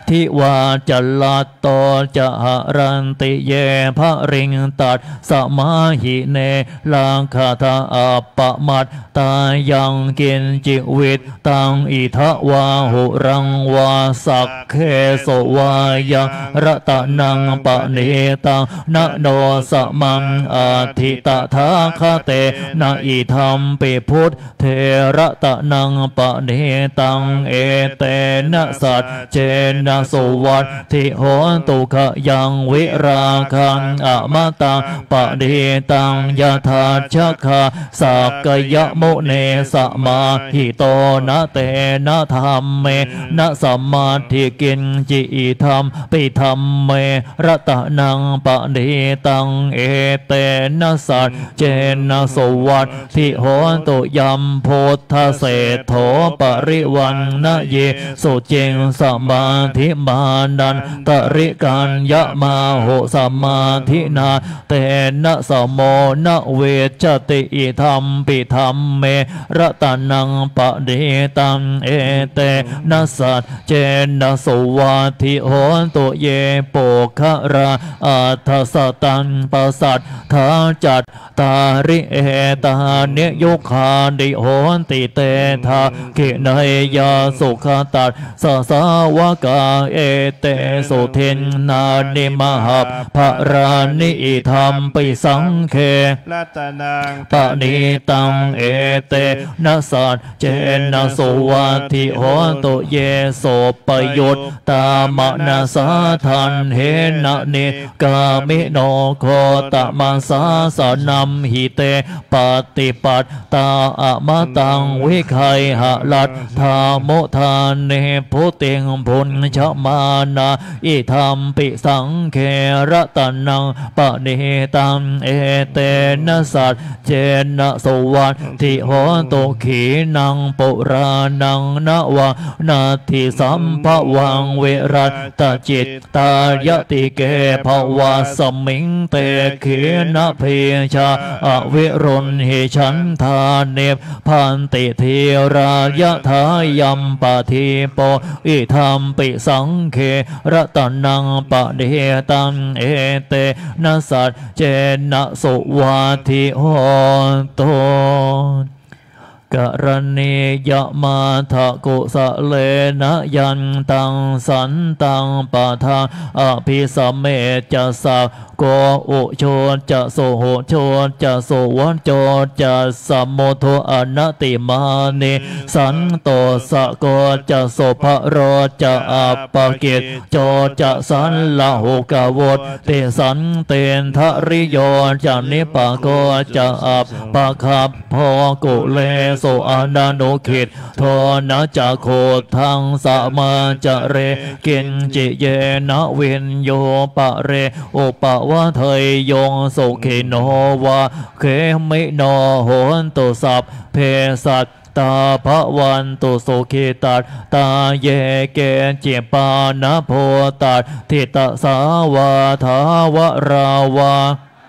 ทิวาจะลัตโตจะหะรันติเยภริงตัดสมาหิเนลังคาทาอัปปมัตตายังกินจิวิตตังอิทะวาหุรังวาสักเคโสวายังรัตนังปะเนตังนะโนสมังอาทิตถาคเตนะอิธัมปิพุทธเทระตะนังปะเนตังเอเตนะสัจเจนะโสวัตถิโหตุขยังวิราคังอมตังปะเนตังยะถาชัคคาสักกยมุเนสมาหิโตนะเตนะธรรมเมนะสัมมาทิกินจิธรรมปิธรรมเมระตะนังปะเนตังเอเตนะสัจเจนะโสวัตถิโหตุยัมโพธเศธโธปริวันนะเยสุเจงสมาธิมานันตริกันยะมาโหสมาธินาเตนะสมโมนะเวชติธรรมปิธรรมเมระตะนังปะเนตังเอเตนะสัจเจนะโสวัตถิโหตุเยโปคะราอัฏฐสตังปสัตถาจัตตาริเอตาเนยุคาดิโหติเตทาเกเนยาสุขตัสสะสาวกาเอเตสุเทนนานิมหาภรานิธรรมปิสังเครัตนังปะเนตังเอเตนะสัจเจนะโสวัตถิโหตุเยโสปยุตตามนาสาทันเหนะเนกามิโนโคตมัสสาสนัมหิเตปฏิปัตตาอะมะตังวิคัยหะลัตถาโมทานเนพุติงพุนชมานาอิธรรมปิสังเคระตะนังปะเนตังเอเตนะสัจเจนะโสวัตถิโหตุขีนังปุรานังนะวะนาทิสัมภวังเวรัตจิตตายติเกภวะสมิงเตเขนะเพชาอวิรุณหิฉันทาเนปพันติเทรายะทายัมปะทีโปอิธรรมปิสังเคระตะนังปะเดตังเอเตนะสัจเจนะโสวัตถิโหตุกรณียมาทะกุสะเลนะยันตังสันตังปะทาอภิสัมเมจะสักโกอุโชจะโสโหโชจะโสวันโจจะสัมโมโทอนัตติมานิสันโตสะโกจะโสภโรจะอัปปกิจโจจะสันละหุกวตเตสันเตนทริโยจะนิปะโกจะอัปปะคับพอกุเลโสอานานุขิตโทนะจะโคทังสะมาจะเรกินจิเยนะวินโยปะเรอุปวะเทยโยสุขิโนวะเขมิโนโหนตุสัพเพสัตตาภวันตุสุขิตัตตาเยเกจิปานะโพตัตทิตสาวาทาวราวา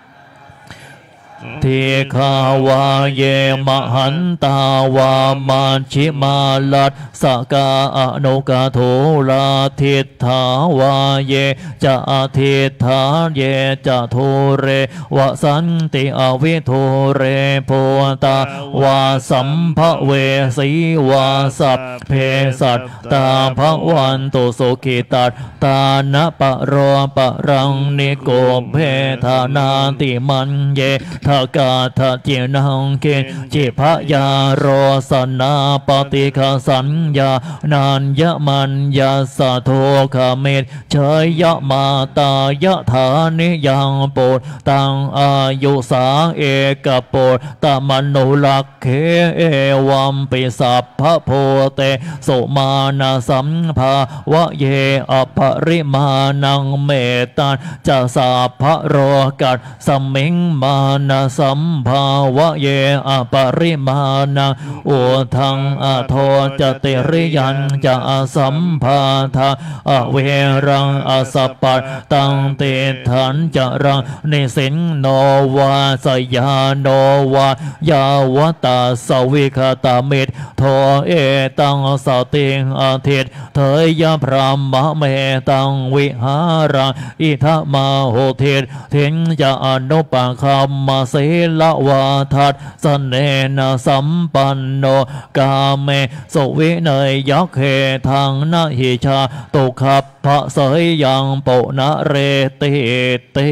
ทิขาวาเยมหันตาวามาชิมาลัตสกาอนุกาโทลาทิฏฐาวาเยจะทิฏฐาเยจะโทเรวสันติอวิโทเรโพตาวาสัมภเวสีวาสัพเพสัตตาภวันตุสุขิตัตตานะปะโรปะรังนิโกเพธานาติมันเยทากาทะเจนังเกจิพยาโรสนาปฏิฆาสัญญานันยมัญญาสะโทขเมตเฉยยะมาตายะฐานิยังโปรตังอายุสาเอกโปรตมนุลักเขเอวัมปิสัพพโพเตโสมานาสัมภาวะเยอภริมานังเมตันจะสัพพโรกัสสมิงมานานะสัมภาวะเยอปริมาณังอุทังอโทจติริยันจะสัมภาทาอเวรังอสปัตตังเตถันจรังนิสินโนวาสยาโนวายาวตาสวิคตามิตรโทเอตังสติงอาทิตเทยพรามะเมตังวิหารังอิทะมาโหทิตถินจะอนุปคัมมาศีลวาทัตสเนนะสัมปันโนกาเมสุวิเนยยักเขทางนาหิชาตุขับพระเสยยังปุณเรติเต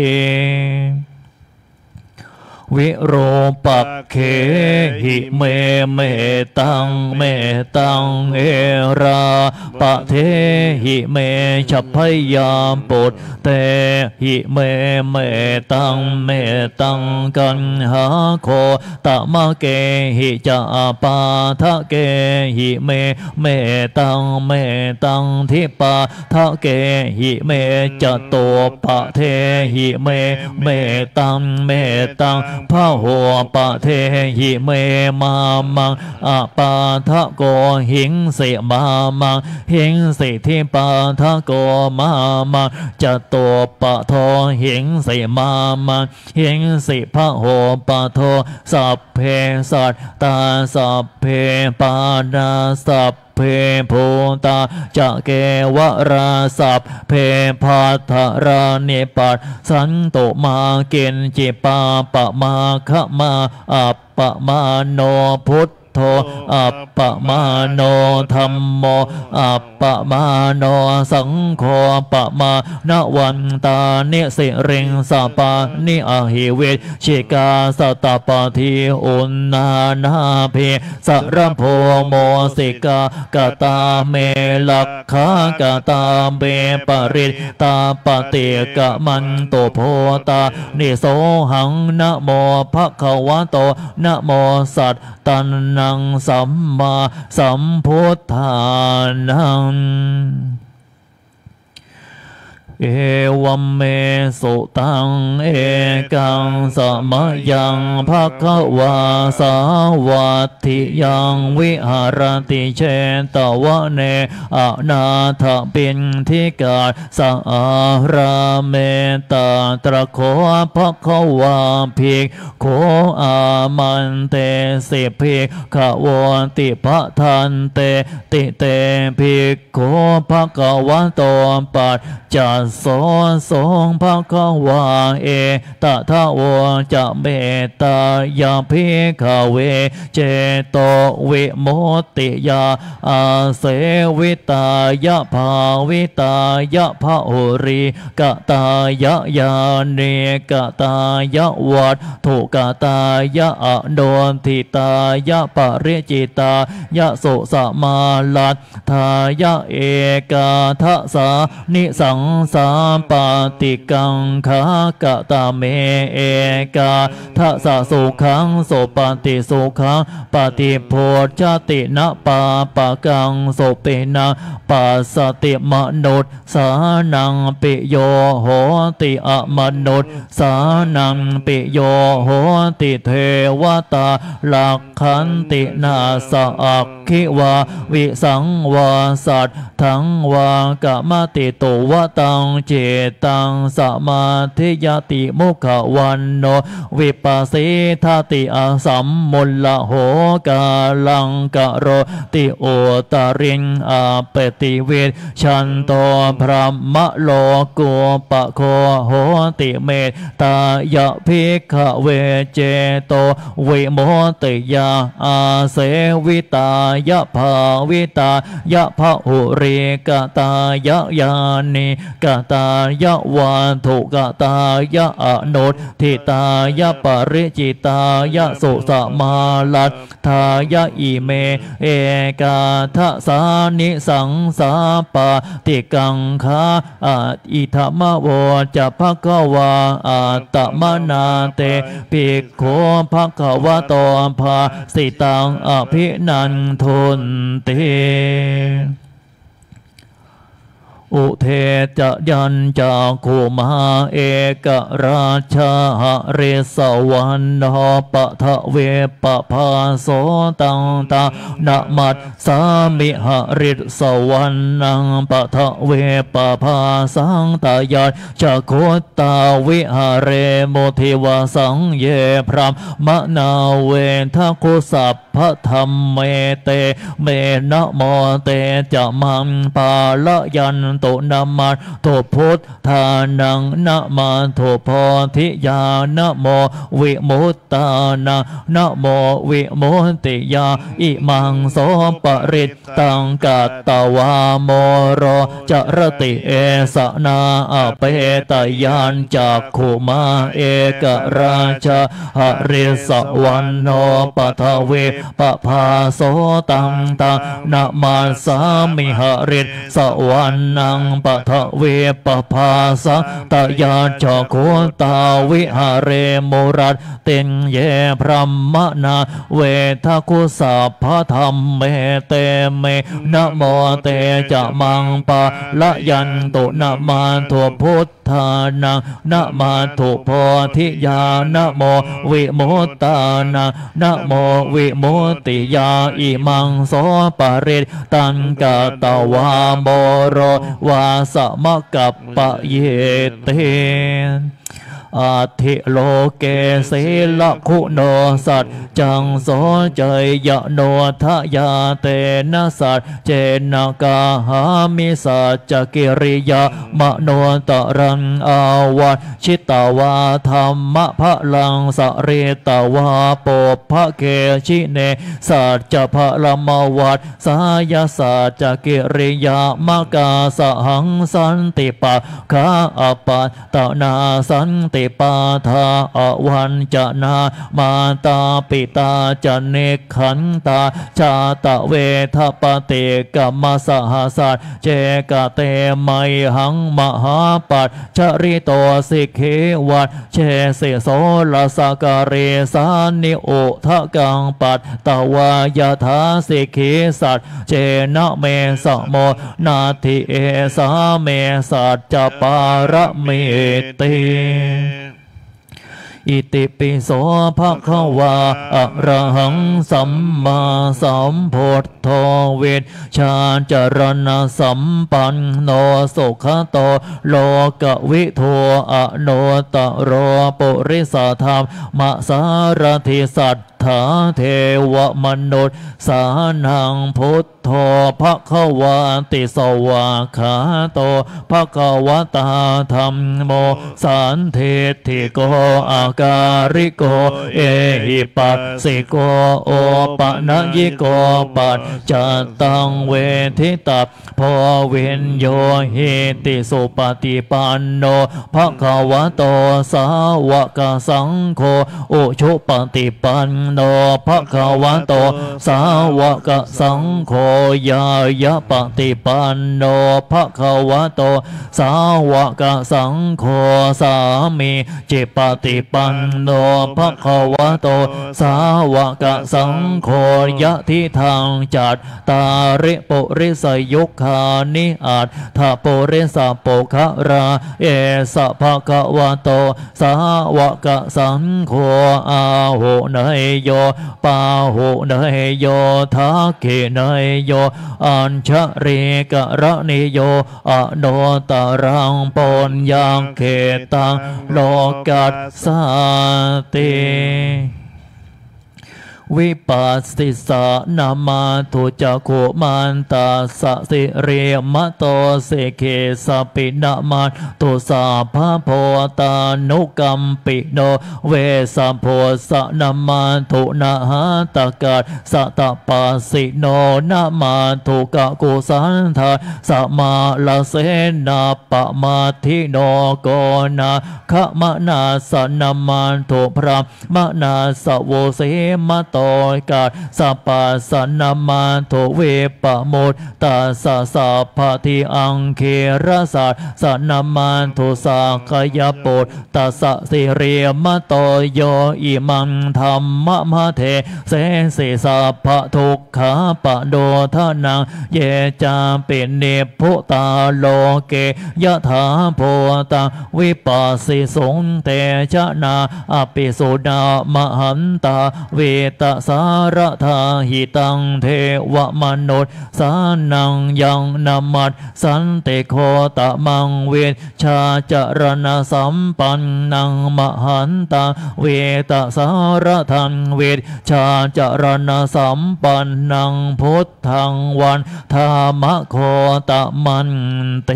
วิโรปักเขหิเมเมตังเมตังเอราปะเทหิเมฉัพพยามปุตเตหิเมเมตังเมตังกันหาโคตะมะเกหิจาปาทะเกหิเมเมตังเมตังทิปาทะเกหิเมจตุปะเทหิเมเมตังเมตังพะโหปะเทหิเมมามังอปาทะโกหิงสิมามังหิงสิทิปาทะโกมามังจตุปะโทหิงสิมามังหิงสิพะโหปะโทสัพเพสัตตาสัพเพปานาสัพเพภูตาจะเกวราสัพเพพัทธรานิปัสสันตุมาเกณจิปาปะมาขมาอัปปมาโนพุทโธอัปปมาโนธัมโมอัปปมาโนสังโฆปะมานะวันตานิสิริงสปานิอหิเวชิกาสตปาทีอุณนานาเพสระโพโมสิกากตาเมลักขากตาเบปริตาปฏิกะมันโตโพตานิโสหังนะโมภะคะวะโตนะโมสัตตันนังสัมมาสัมพุทธานังเอวัมเมสุตังเอกังสมยังภควาสาวัตถิยังวิหารติเชตวะเนอนาถปินทิกาสาราเมตาตระโคภควาภิกโขอามันเตสิภิกขวติปะทันเตติเตภิกโขภควะโตปัจจัสโสสงภควาเอตถาวจะเมตตายาภิกขเวเจโตวิมุตติยาอาเสวิตายะภาวิตายะภาหุริกตายะยาเนกตายะวัตถุกตายะอโดนทิตายะปริจิตายะสุสมาลัตทายะเอกาทัสสานิสังสาปาติกังขากตาเมเอกาทัสสะสุขังโสปฏิสุขังปฏิโพชตินะปาปะกังโสเปนะปัสสติมนุษสานังปิโยโหติอมนุษสานังปิโยโหติเทวตาลักขันตินาสอักขิวาวิสังวาสัตถังวากามติโตวตังเจตังสมาธิยติมุขวันโนวิปัสสิทติอาสัมมุลละโหกาลังกะโรติโอตาริงอาเปติเวชันโตพรหมโลกุปะโคโหติเมตตายะภิกขเวเจโตวิโมติยาอาเสวิตายะภาวิตายะภาหุริกตายะยานิกตายะวันทุกตายะอนุทิตายะปริจิตายะสุสมาลัตทายะอิเมเอกาทัสสานิสังสาปาติกังขาอิธรรมโวจะภควาอัตตมนาเตภิกขุภควโตภาสิตังอภินันทุนเตอุเทจะยัญจากขุมาเอกราชาหเรสวรรณปะทะเวปะภาโสตังตานะมัสสามิหริสวรรณังปะทะเวปะภาสังตายาจะโคตาวิหาเรโมทิวาสังเยพรามนาเวทะคุสัพพธรรมเมเตเมนะโมเตจะมังปาละยันตุนามาโทพุทธานังนะมาโทโพธิญานะโมวิมุตตานังนะโมวิมุตติยาอิมังโสปริตตังกัตตวาโมโรจรติเอสนาอเปตยัญจากขุมาเอกราชาหริสวรรณปะทะเวปะภาโสตังตังนะมาสามิหริสวรรณังปะทะเวปะภาสังตยาจากโคตาวิหาเรโมรัตเตนเยพรหมนาเวทะคุสัพพธรรมเมเตเมนะโมเตจะมังปะละยันตุนะมาโทพุทธานังนะมาโทโพธิญานะโมวิมุตตานังนะโมวิมุตติยาอิมังโสปริตตังกัตตวาโมโรวาสมะกัปปะเยเตอาทิโลเกศีลคุณสัจจังโสเจยโนทยาเตนะสัจเจนกาหามิสัจกิริยามโนตรังอาวัชิตาวาธรรมะพะลังสเรตาวาปภะเกชิเนสัจพะละมวัตสายสัจกิริยามกาสหังสันติปะขาอปัตตนาสันติปาทาอวันจนามาตาปิตาจเนกขันตาชาตะเวทปเตกัมมสหสัจเจกเตไมหังมหาปัจจริโตสิกเขวัตเชเสโสลสการิสานิโอทะกังปัตตวายถาสิกขิสัจเจนะเมสโมนาทิเอสาเมสัจจปาระเมติอิติปิโสภะคะวาอะระหังสัมมาสัมพุทโธวิชชาจรณะสัมปันโนสุขโตโลกวิทูอโนตโรปุริสธรรมสารถิสัทธาเทวมนุษย์สานังพุทโธภะคะวาติสวาขาโตภะคะวตาธัมโมสันเทติโกอาการิโกเอหิปัสสิโกโอปะนะยิโกปัจจตังเวทิตาโพวินโยหิติสุปฏิปันโนภะคะวะโตสาวกสังโฆอุชุปฏิปันโนภะคะวะโตสาวกสังโฆยายะปฏิปันโนภะคะวะโตสาวกสังโฆสามีจิปฏิปันโนภะคะวะโตสาวกสังโฆยะทิทางจัตตาริปุริสยุคานิอัตถปุริสปุคะราเอสะภะคะวะโตสาวกสังโฆอาหุเนยโยปาหุเนยโยทักขิเนยโยอัญชริกะระนิโยอโนตรังปนยังเขตังโลกัสสติวิปัสสิสานามาตุจักขุมันตาสะสิเรมะโตเสเกสปินามาตุสาภาโพตานุกัมปิโนเวสะโพสะนามาตุนาหาตกัสสะตะปัสสิโนนามาตุกะกุสันทาสมาลเสนาปะมาทิโนโกนาขมนาสนามาตุพระมนาสโวเสมะโตกาสัพพะสันนามาโทเวปะโมตตัสสะสัพพะทิอังเคระสัสสันนามาโทสาขยโปตตัสสะสิเรียมะโตโยอิมังธัมมะมะเทเสสิสัพพะทุกขาปะโดทานังเยจาปิเนพุตาโลเกยะถาโพตังวิปัสสิสงเตชะนาอภิสุดามหันตาเวตสารธาหิตังเทวมนุษย์สานังยังนามัสสันติโคตะมังเวชาจรณะสัมปันนังมหันตาเวตสารทังเวชาจรณะสัมปันนังพุทธังวันธรรมโคตะมันเต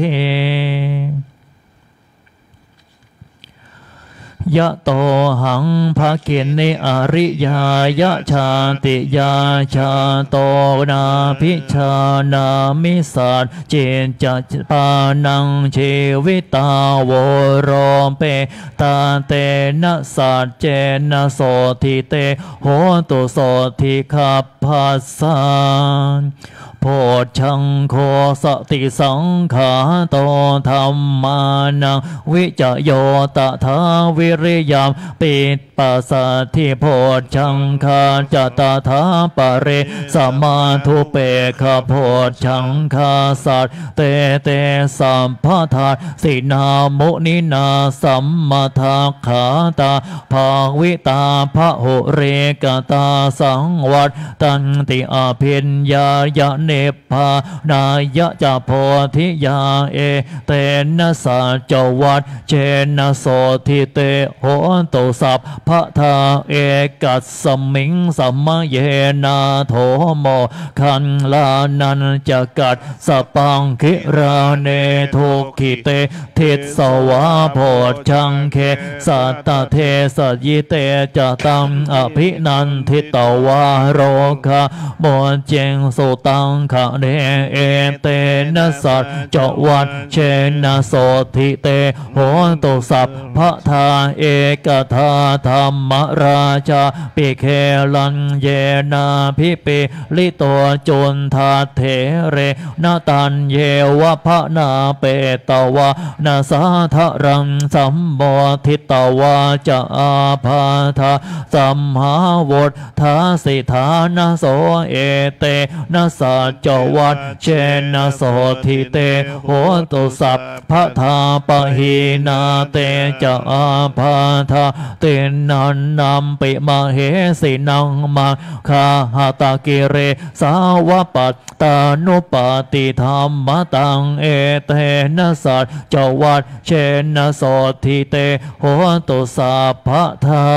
ยะโตหังภาคินิอริยายะชาติยาชาโตนาภิชานามิสัจเจนจัจปานังชีวิตาวโรเปตาเตนะสัจเจนะโสทิเตโหตุโสทิขัพพัสสะโพชังโคสติสังขาโตธัมมานังวิจโยตถาวิริยามปิปัสสธิโพชังคาจตถาปะเรสมาธุเปขโพชังคาสัตเตเตสัมภทาสินามุนินาสัมมาทาขาตาภาวิตาภะหุเรกตาสังวัตตันติอภิญญายะเนปพานายะจาโพธิยาเอเตนะสัจวัตเจนะโสทิเตโหตุสัพพะทาเอกัสสมิงสัมมะเยนาโทโมคันลานันจะกัดสปังคิราเนทุกิเตทิสสวาโพชังเคสัตตเทสยิเตจะตังอภินันทิตวาโรคาโมเจงสุตังคะเนเอเตนะสัจวัตเชนะโสทิเตโหตุสัพพะทาเอกทาธรรมราชาปิเคลันเยนาพิปิลิโตจุนทาเถเรนาตันเยวะภะนาเปตวะนาสาทะรังสัมโมทิตวาจะอาภาทาสัมหาวทธาสิทานาโสเอเตนะสัจวัตเชนะโสทิเตโหตุสัพพะทาปะหีนาเตจะอาภาทาเตนันนัมปิมาเหสินังมาคาหาตากิเรสาวปัตตานุปติธรรมตังเอเตนะสัจวัตเชนะโสทิเตโหตุสัพพะทา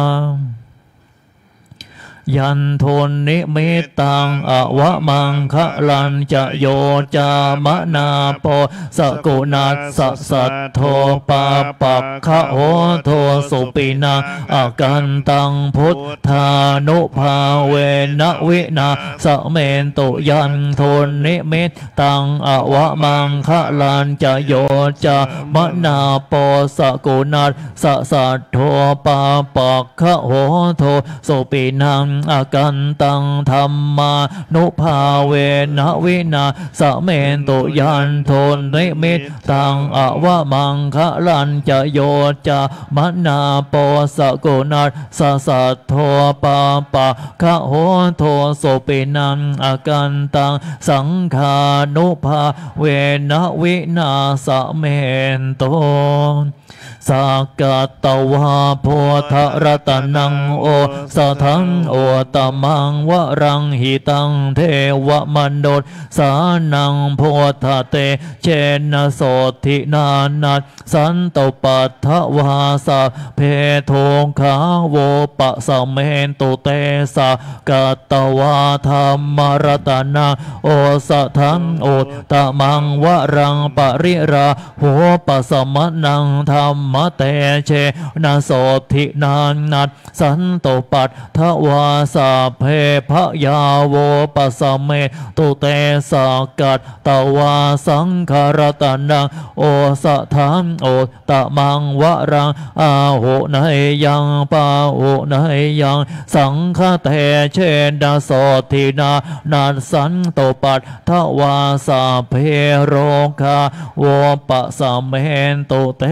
ยันทุนนิมิตังอวะมังคะลันจะโยจามนาโปสกุณัสสะสัทโทปาปักขะโหโทสุปินาอากันตังพุทธานุภาเวนะวินาสเมนตุยันทุนนิมิตังอวะมังคะลันจะโยจามนาโปสกุณัสสะสัทโทปาปักขะโหโทสุปินังอากันตังธรรมานุภาเวนะวินาสเมนตุยันโทนิมิตตังอวะมังคะลันจะโยจามนาโปสกุณัสสะสัทโทปาปะคะโหโทสุปินังอากันตังสังขานุภาเวนะวินาสเมนตุสักกะตวาโพธรัตนังโอสทังโอตมังวรังหิตังเทวมนุษย์สานังโพธเตเจนะโสทินานัสสันตปัฏฐวาสะเพโทขาโวปะสะเมนตุเตสะกะตวาธรรมรัตนังโอสทังโอตมังวรังปริราโหปะสมนังธรรมมเตเชนะโสทินานัตสันโตปัตถวาสาเพพยาโวปัสสเมตุเตสากัตตวาสังขารตนังโอสะทังโอตะมังวรังอาโหนยังปาโหนยังสังฆเตเชนะโสทินานัสสันโตปัตถวาสาเพโรคาโวปัสสเมตุเต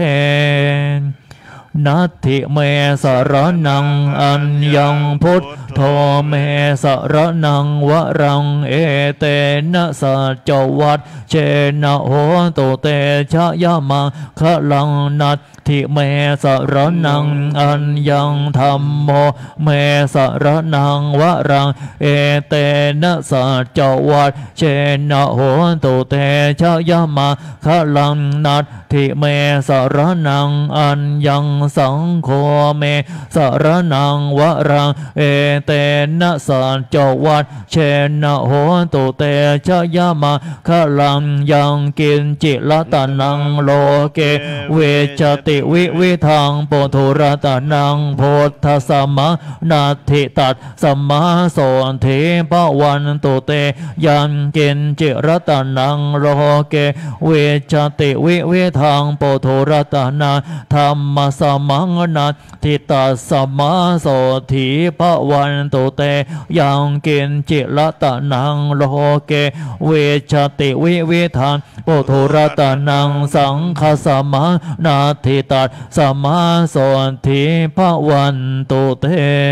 นัตถิเมสรนังอัญญังพุทโธเมสรนังวรังเอเตนะสัจจวัตเชนะโหตุเตชะยะมังคะลังนัตถิเมสรนังอัญญังธัมโมเมสรนังวรังเอเตนะสัจจวัตเชนะโหตุเตชะยะมังคะลังนัตถิเมสรนังอัญญังสังโฆเมสรนังวรังเอเตนะสัจจวัตเชนะโหตุเตชะยะมังคะลังยังกินจิลตานังโลเกเวจติวิทังโปธุรตานังโพธสมานาทิตัดสมาโสเทปวันตุเตยังกินจิรตานังโลเกเวจติวิทังโปธุรตานังธรรมสมังนาทิตัสสมาโสถีปวันตุเตยังกินจิรตานังโลเกเวชติวิทังโปธุรตานังสังฆสมานาทิตัสสมาโสถีปวันตุเต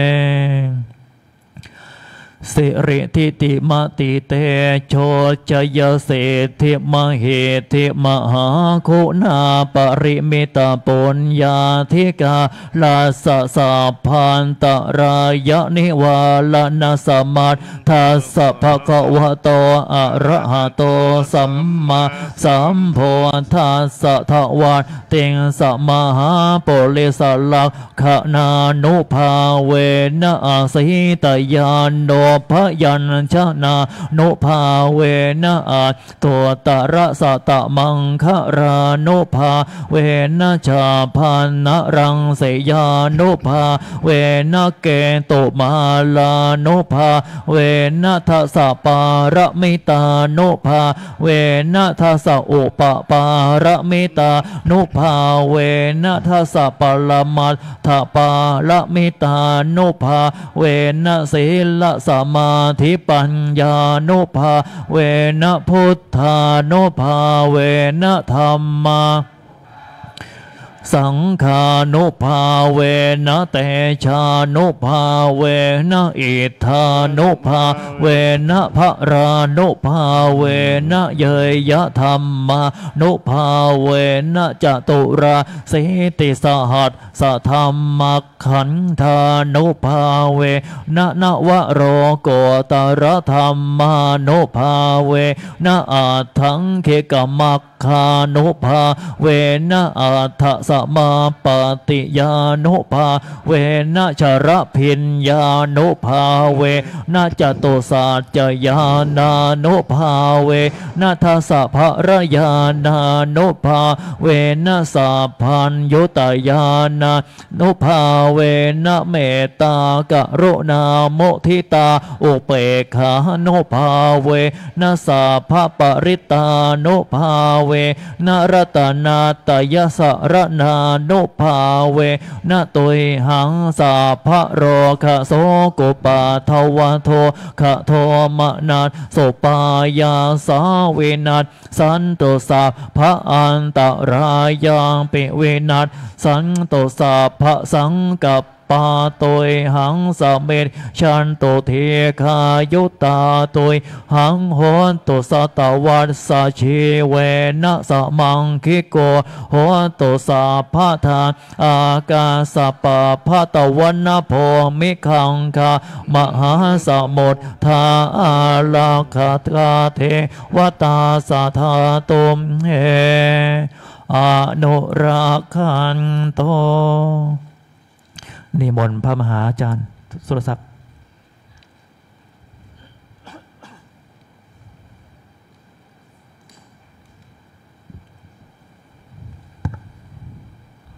สิริทิติมติเตโชจยเสธิมเหธิมหาคุณาปริมิตาปุญญาธิกาลาสสะพันตรายนิวาลนาสมัตทัสสะภะคะวะโตอะระหะโตสัมมาสัมโพธัสสะทวัตติงสมหาปุริสลักขณานุภาเวนะอาสิตยานโนพยัญชนะนุภาเวนะอาตัวตระสะตะมังครานุภาเวนะชาพันนรังเสยานุภาเวนะเกตุมาลานุภาเวนะทัสสะปารมิตานุภาเวนะทัสสะอุปปารมิตานุภาเวนะทัสสะปรมัตถปารมิตานุภาเวนะศีลสมาธิปัญญานุภาเวนะพุทธานุภาเวนะธัมมาสังฆานุภาเวนะเตชานุภาเวนะอิทธานุภาเวนะภรานุภาเวนะเยยะธรรมานุภาเวนะจตุราสิติสหัสสะธรรมขันธานุภาเวนะนวโรโกตระธรรมานุภาเวนะอาทังเคกมัคคานุภาเวนะอัฏฐสมาปฏิญานุภาเวนะชระพิญญานุภาเวนะจตุสัจจญาณานุภาเวนะทัสสะภรญาณานุภาเวนะสัพพัญญุตญาณานุภาเวนะเมตตากรุณาโมทิตาอุเปกขานุภาเวนะสัพพปริตานุภาเวนะรัตนาตยสรนานุภาเวนะตุยหังสาภโรคะโสกุปาทวะโทคะโทมนัสโสปายาสาวินัสสันตุสัพพะอันตรายยังปิวินัสสันตุสัพพะสังกัปปาตุยหังสเมตชันตุเทคายุตาตุยหังโหนตุสัตวัสสชีเวนะสมังคิโกโหนตุสัพพะทานอากาสปะพะตะวันนะโพมิคังคามหาสมุทธาอาลาคาทาเทวตาสัทธาตุมเหอนุรักขันโตนิมนต์พระมหาอาจารย์สุรศักดิ์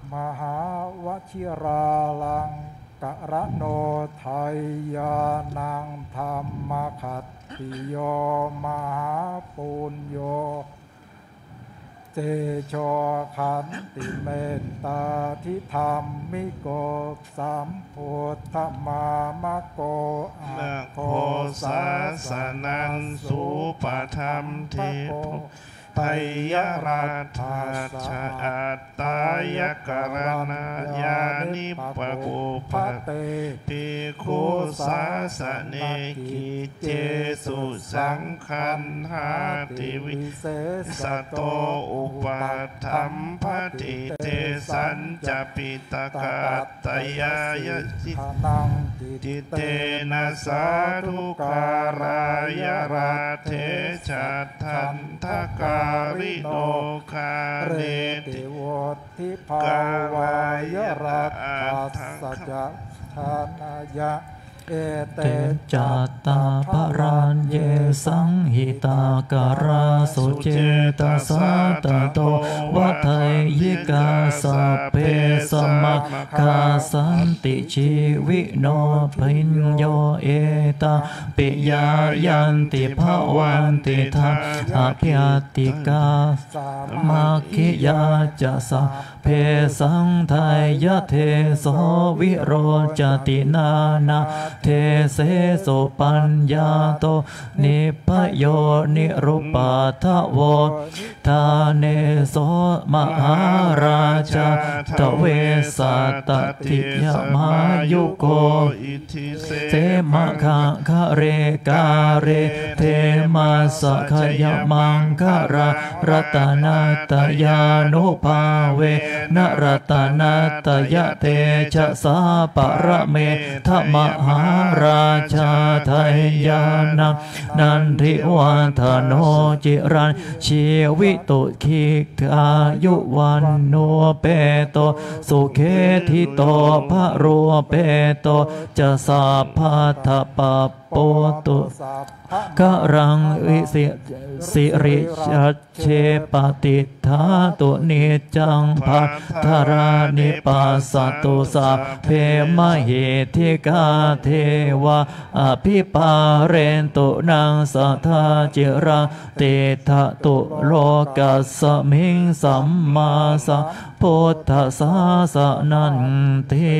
มหาวชิราลังกะระโนไทยานังธรรมขัตติโยมหาปุญโยเจโชขันติเมตตาทิธรรมมิโกสัมพุทธมามะโกนะโคสาสนังสุปธรรมเทโพไทยราธาชาอัตตายกรณญาณิปโกภะเตภิกขุสาสเนกิเจสุสังคันหาติวิเศษโตอุปัฏฐัมภติเตสัญจปิตกัตตยายจิติเตนะสาธุการายราเทชัตทันทการิโนคาเรติวทิภาวายรัตสัจธานายะเอเตจัตตาภรัญเยสังหิตาการาสุเจตสาตโตวัฏยิกาสัพเพสมัคคาสันติชีวิโนภิญโยเอตาปิยายันติภวันติธรรมอภิยติกามาคิยาจะสัพเพสังไทยเทโสวิโรจตินานาเทเสโสปัญญาโตนิพโยนิรุปาทโวทาเนโสมหาราชาตเวสัตติยมายุโกเทมะคะเรกาเรเทมาสะขยมังคะรารัตนาตยานุภาเวนรัตนาตยะเตชะสาปะระเมทมหาราชาไทยานังนันทิวาทโนจิรันชีวิตุขิกอายุวันโนเปโตสุเขทิโตภะโรเปโตจะสัพพะทะปะโปตุกะรังวิสิริเชปติธาตุนิจังภัทรานิปัสสตุสัพเพมหิทิกาเทวะอภิปาเรนตุนังสัทธาจิระเตทะตุโลกัสสมิงสัมมาสัมพุทธัสสะนันติ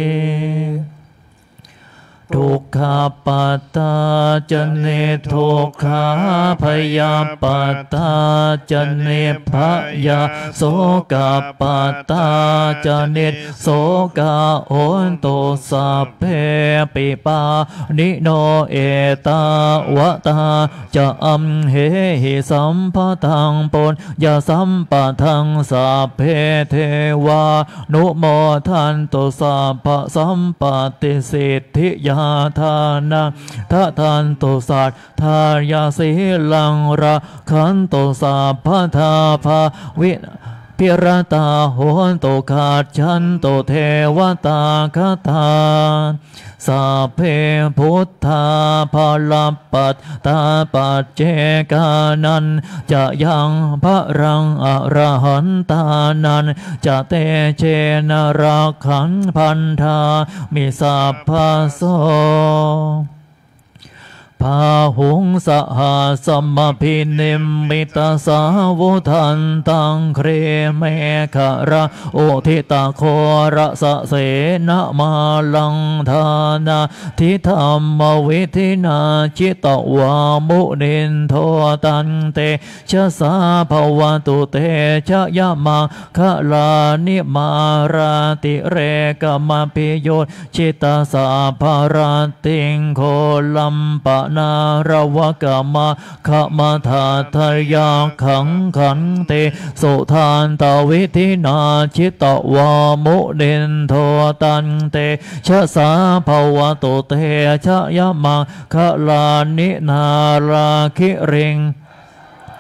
ทุกขปัตตาจเนทุกขาพยาปัตตาจเนพยาโสกปัตตาจเนโสกาโอนโตสัพเพปิปานิโนเอตาวะตาจะอัมเหหิสัมปทังปนยาสัมปทังสัพเพเทวานุโมทันตุสัพพสัมปติสิทธิยาทานังทัทันตุสัทธายาสีลังระขันตุสัพพทาภาวิพิรตาโหนตุขาดฉันตุเทวตาคตาสัพเพพุทธาภลปัตตาปัจเจกานันจะยังพระรังอรหันตานันจะเตเชนรักขันพันธามิสัพพโสพาหุงสหสมพินิมมิตาสาวุทันตังเครเมฆระโอทิตาโคระสะเสนมาลังธานาทิธรรมวิธินาจิตวามุนินโทตันเตชะสาภวตุเตชะยะมังคะลานิมาราติเรกมพิโยชิตาสาภารติงโคลัมปะนารวกามะขมาธาทยาขังขันเตสุทานตวิธินาชิตวามุนินโทตันเตชะสาภวตุเตชะยะมังคะลานินาราคิริง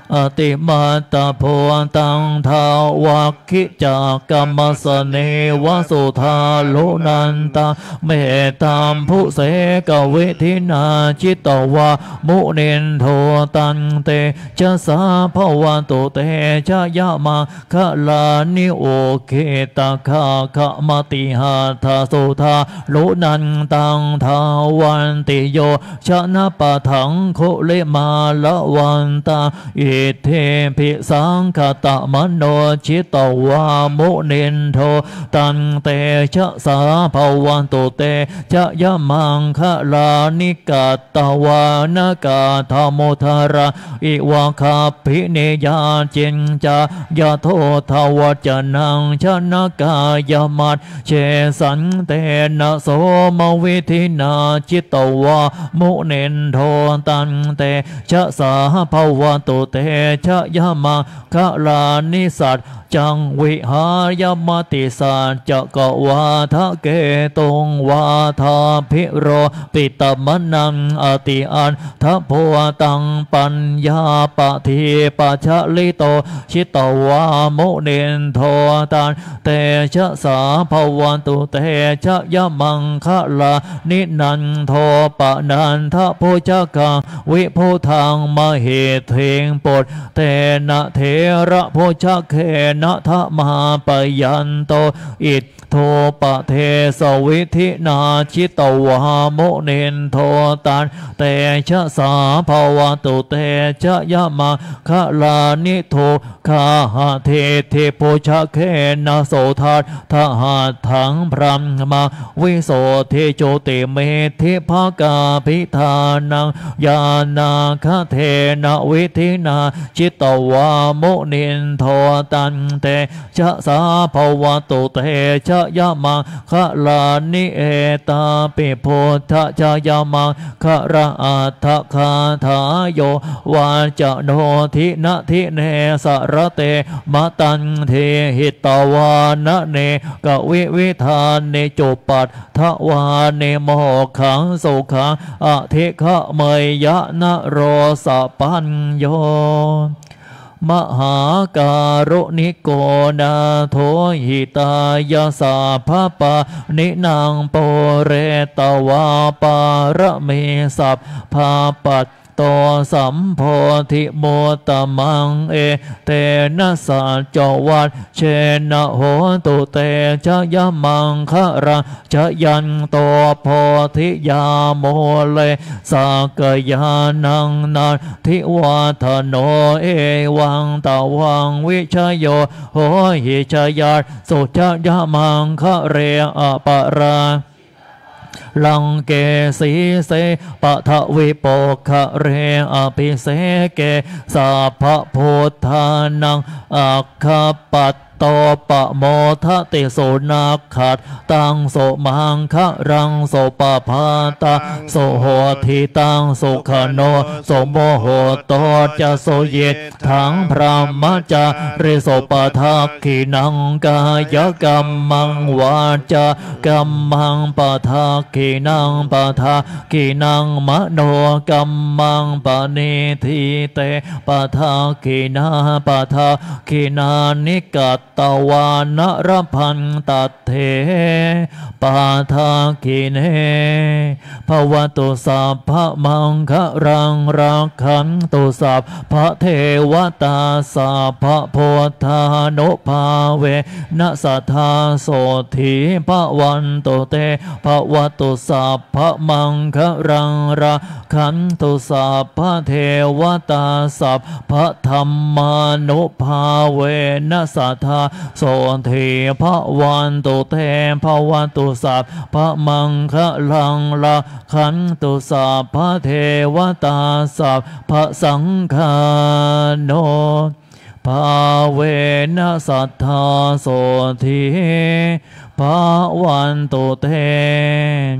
อติมาตาโพตังทาวักขิจากรรมสเนวสุธาโลนันตาเมตตามผู้เสกเวทินาจิตตวามุนินโทตันเตจะสาภวันตุเตจะยะมาคะลานิโอเคตาคาคะมติหาทาสุธาโลนันตังทาวันติโยชนะปะถังโคเลมาละวันตาอิเทภิสังคตะมโนจิตตวามุนินโทตันเตชะสาภวันตุเตจะยะมังคะลานิกาตวานากาธรรมธาราอิวะคาภิเนยาจินจายะโททวจนังชนะกายมัดเชสันเตนะโสมวิธินาจิตตวามุนินโทตันเตชะสาภวันตุเตชะยะมังคะลานิสัตจังวิหายมติสาจะกวาทะเกตุงวาทาภิโรปิตมนังอติอันทัพโพตังปัญญาปะทีปัชะลิโตชิตวามุนินโทตันเตชะสาภวันตุเตชะยะมังคะลานินันโทปะนันทะโพชะกังวิโพธังมเหเทงปดเตนะเทระโพชะเขนะทะมาปยันโตอิทโทปะเทสวิธินาชิตวามุนินโทตันเตชะสาภวันตุเตชะยะมังคะลานิโทคาหะเทเทโพชะเขนะโสทัสทหาถังพรัมมาวิโสเทโจติเมธิภากาภิธานังยานาคะเทนะวิธินาชิตวามุนินโทตันเตชะสาภวันตุเตชะยะมังคะลานิเอตาปิโพธะชะยะมังคะระอัตถคาถาโยวาจโนทินะทิเนสระเตมะตันเทหิตวานะเนกวิวิธานเนจุปัฏฐวาเนโมขังสุขังอธิฆะเมยยะนะโรสะปัญโยมหาการุณิโกนาโทหิตายาสาภาปะนินางโปเรตวาปารเมสัพภาปัตโตสัมโพธิโมตมังเอเตนะสัจจวัตเชนะโหตุเตชะยะมังคะระชะยันโตโพธิยาโมเลสากยานังนาทิวาทโนเอวังตาวังวิชโยโหหิชยาสุชะยะมังคะเรอปะราลังเกสีเสปะทะวิโปคะเรอภิเสเกสัพพะโพธานังอัคคปัตโตปะโมทะติโสนาขัดตังโสมังคะรังโสปะพาตาโสโหทิตังโสขโนโสโมโหโตจะโสเยถังพรหมจาริโสปะทักขินังกายกัมมังวาจากัมมังปะทักขินังปะทักขินังมโนกัมมังปะนิทิเตปะทักขินาปะทักขินานิกัตตวานรพันตัตเถปาทาคิเนภวตุสัพพะมังคะรังรักขันตุสัพพะเทวตาสัพพะโพธานุภาเวนะสัทธาโสธีภวันตุเตภวตุสัพพะมังคะรังรักขันตุสัพพะเทวตาสัพพะธรรมานุภาเวนะสัทธาโสธีภวันตุเตภวันตุสัพพะมังคะลังละขันตุสัพพะเทวตาสัพพะสังฆาโนภาเวนะสัทธาโสธีภวันตุเต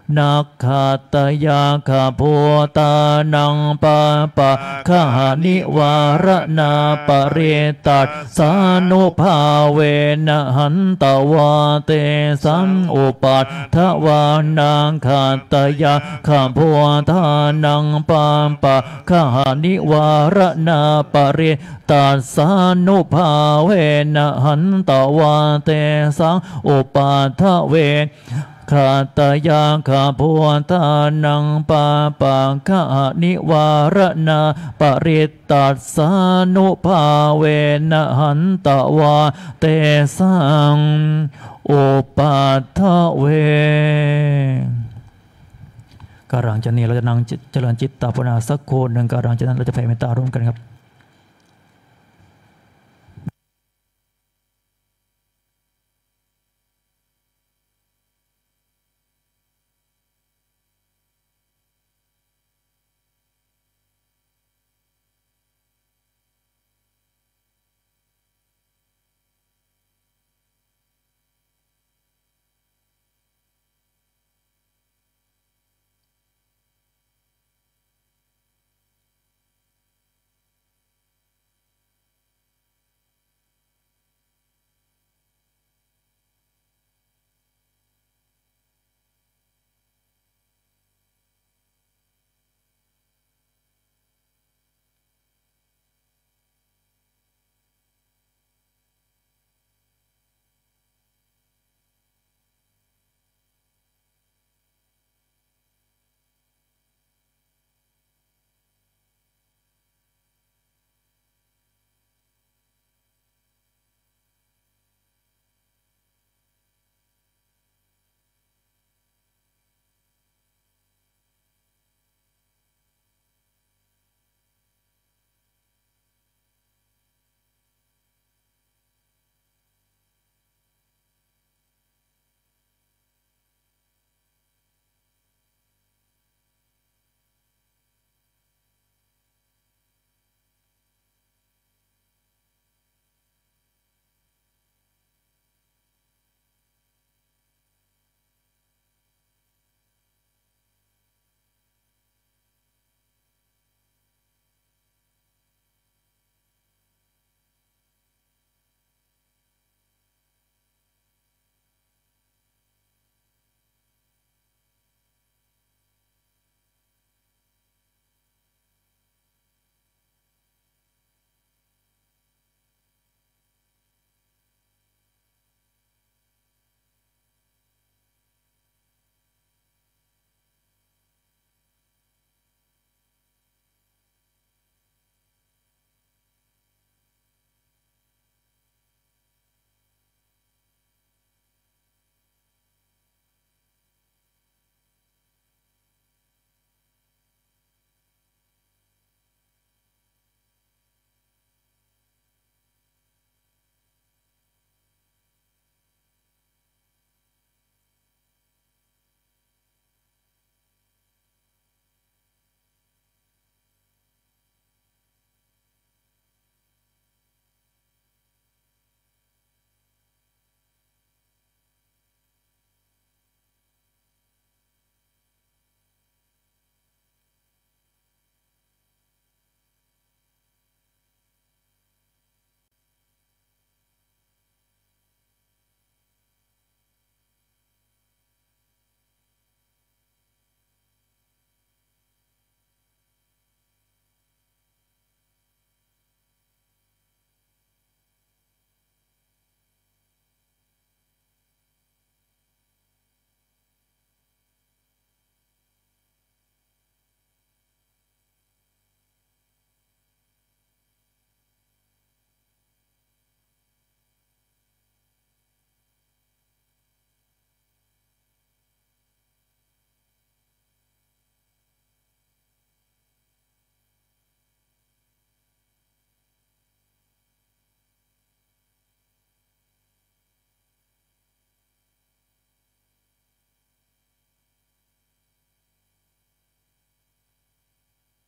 นักขัตตยาคาโพตานังปะปะขหานิวารณาปเรตัสสานุภาเวนะหันตวาเตสังอุปัฏฐวานังขัตตยาคาโพตานังปะปะขหานิวารณาปเรตัสสานุภาเวนะหันตวาเตสังอุปัฏฐเวขัตตยาคาโพธานังปะปะขหานิวารณาปริตตัสสานุภาเวนะหันตวาเตสังอุปัฏฐเวการังจากนี้เราจะนั่งเจริญจิตตภาวนาสักโคหนึ่งการังจากนั้นเราจะแผ่เมตตาร่วมกันครับ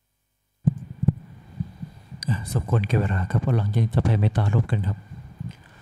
สมควรแก่เวลาครับเพราะหลังจากนี้จะแผ่เมตตาร่วมกันครับ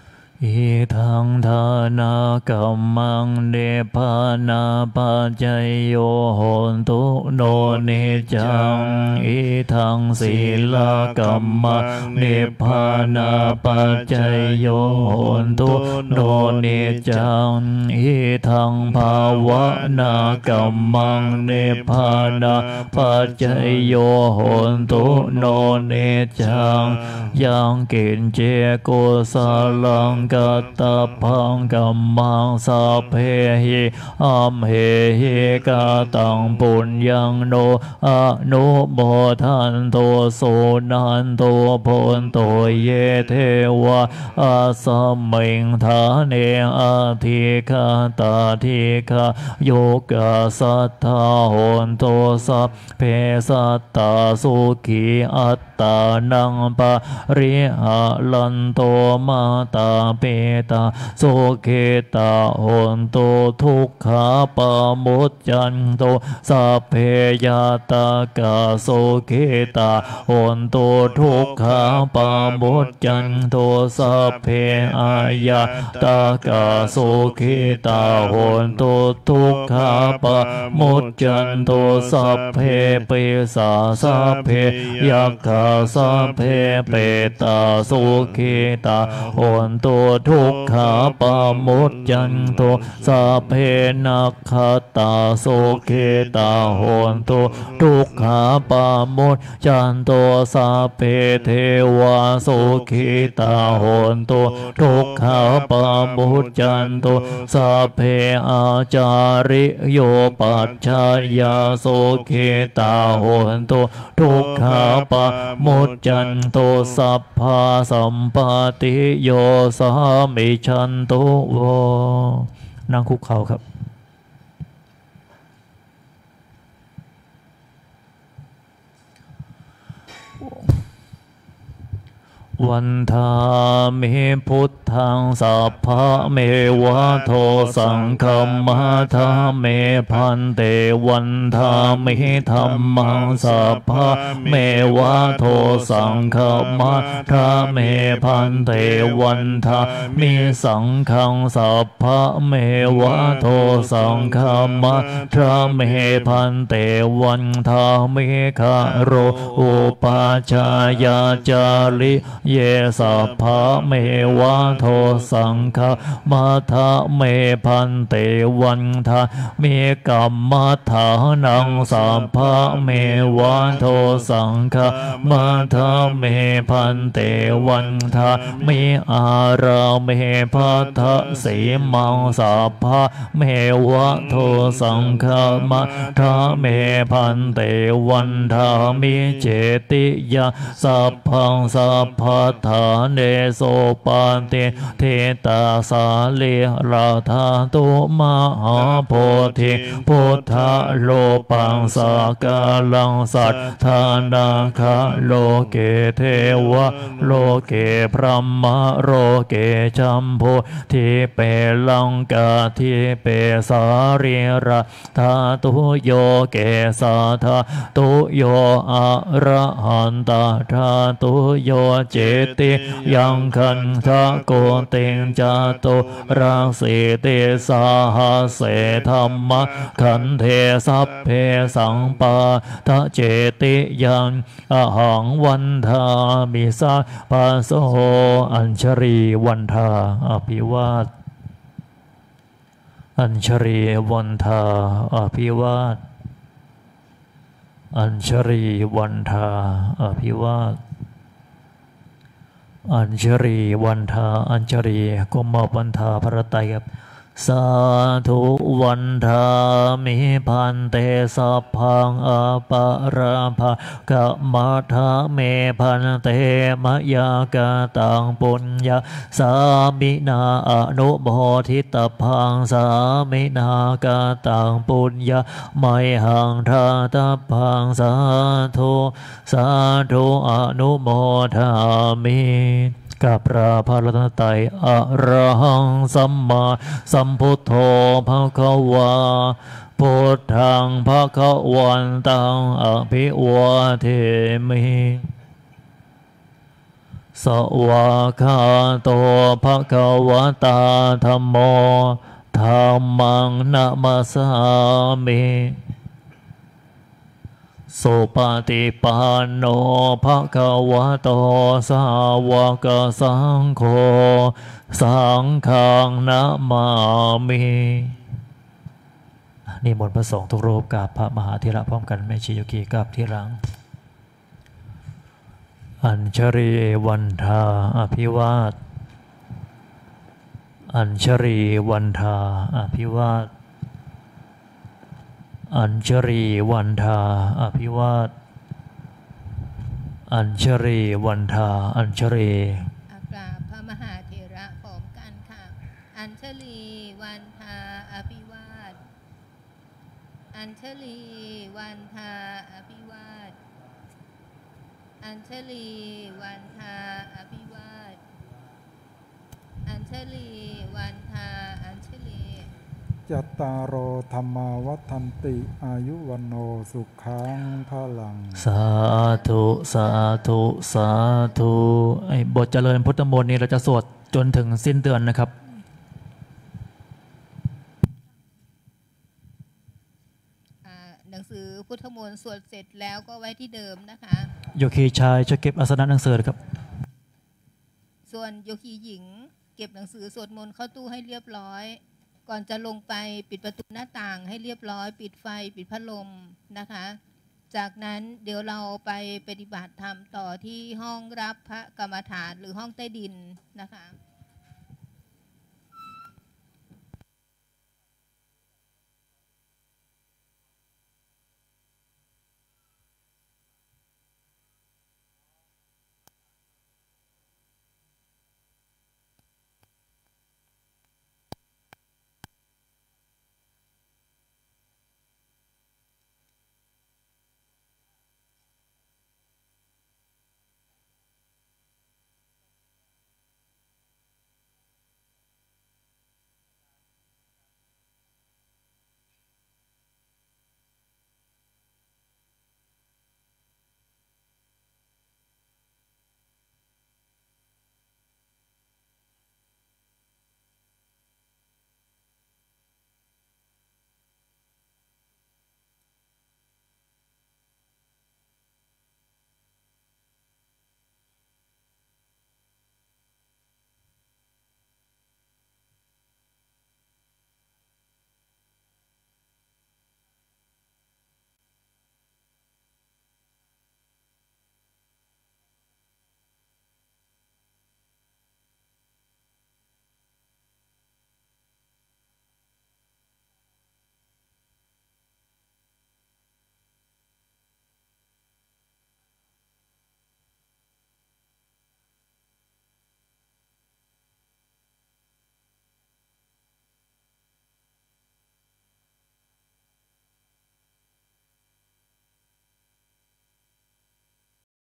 อิทังทานากัมมังเนปานาปัจจยโยโหนตุโนเนจังอิทังศีลกัมมังเนปานาปัจจยโยโหนตุโนเนจังอิทังภาวนากัมมังเนปานาปัจจยโยโหนตุโนเนจังยังกินเจโกสาลังกัตตาพังกัมมังสัพเพหิอัมเหหิกาตังปุญญังโนอนุโมทันโตโสนันโตโพนโตเยเทวะอาสัมมิงธาเนอาทิคาตาทิคาโยกาสัทธาโหนโตสัพเพสัตตาสุขีอัตตานังปะริหะลันโตมาตาเปตาโสเกตาโหนโตทุกขาปะมุจจันโตสัพเพยาตากาโสเกตาโหนโตทุกขาปะมุจจันโตสัพเพอายาตากาโสเกตาโหนโตทุกขาปะมุจจันโตสัพเพเปสาสัพเพยักขาสัพเพเปตาโสเกตาโหนโตทุกขาปะมุจจันโตสัพเพนักขตาโสเกตาโหนโตทุกขาปะมุจจันโตสัพเพเทวาโสเกตาโหนโตทุกขาปะมุจจันโตสัพเพอาจาริโยปัจจายาโสเกตาโหนโตทุกขาปะมุจจันโตสัพพาสัมปติโยสามิชันโตโวนั่งคุกเข่าครับวันทามิพุทธังสัพพะเมวะโทสังฆมัทธาเมพันเตวันทามิธัมมังสัพพะเมวะโทสังฆมัทธาเมพันเตวันทามิสังฆังสัพพะเมวะโทสังฆมัทธาเมพันเตวันทามิคาโรอุปาชายาจาริเยสัพพะเมวะโทสังฆมัทธาเมพันเตวันทาเมกัมมัฏฐานังสัพพะเมวะโทสังฆมัทธาเมพันเตวันทาเมอาราเมพัทธสีมังสัพพะเมวะโทสังฆมัทธาเมพันเตวันทามิเจติยาสัพพังสัพพะทาเนโสปันเตเทตาสาลีราธาตุมหาโพธิพุทธะโลปังสากาลังสัทธานาคาโลเกเทวะโลเกพรหมโลเกจัมโพทิเปลังกาทิเปสาริระธาตุโยเกสาธาตุโยอะระหันตาธาตุโยเจติยังคันทะโกเตงจาโตรังสีเตสาหาเสธรรมะขันเทสัพเพสังปาทะเจติยังอหังวันทามิสาปะโสอัญชรีวันทาอภิวาทอัญชรีวันทาอภิวาทอัญชรีวันทาอภิวาทอัญชรีวันทาอัญชรีก็มอบวันทาพระไตรครับสาธุวันทามิพันเตสัพพังอปาราภกะมัทธาเมพันเตมยากาตังปุญญาสามินาอนุโมทิตพังสามินากาตังปุญญาไมหังทาตพังสาธุสาธุอนุโมทามิกับพระพรตนตรัยอะระหังสัมมาสัมพุทโธภควาพุทธังภควันตังอภิวาเทมิสวากขาโตภะคะวะตาธัมโมธัมมังนะมัสสามิสุปฏิปันโนภะคะวะโตสาวกสังโฆสังฆังนะมามินิมนต์พระสงฆ์ทุกรูปกราบพระมหาเถระพร้อมกันแม่ชีโยคีกราบที่หลังอัญชรีวันทาอภิวาทอัญชรีวันทาอภิวาทอัญชรีวันทาอภิวาทอัญชรีวันทาอัญชรีกราบพระมหาเถระพร้อมกันค่ะอัญชลีวันทาอภิวาทอัญชลีวันทาอภิวาทอัญชลีวันทาอภิวาทอัญชลีวันทาอัญชลีจัตตารโอธรรมาวัฏันติอายุวันโนสุขังพลังสาธุสาธุสาธุบทเจริญพุทธมนต์นี้เราจะสวดจนถึงสิ้นเดือนนะครับหนังสือพุทธมนต์สวดเสร็จแล้วก็ไว้ที่เดิมนะคะโยคีชายช่วยเก็บอาสนะหนังสือครับส่วนโยคีหญิงเก็บหนังสือสวดมนต์เข้าตู้ให้เรียบร้อยก่อนจะลงไปปิดประตูหน้าต่างให้เรียบร้อยปิดไฟปิดพัดลมนะคะจากนั้นเดี๋ยวเราไปปฏิบัติธรรมต่อที่ห้องรับพระกรรมฐานหรือห้องใต้ดินนะคะ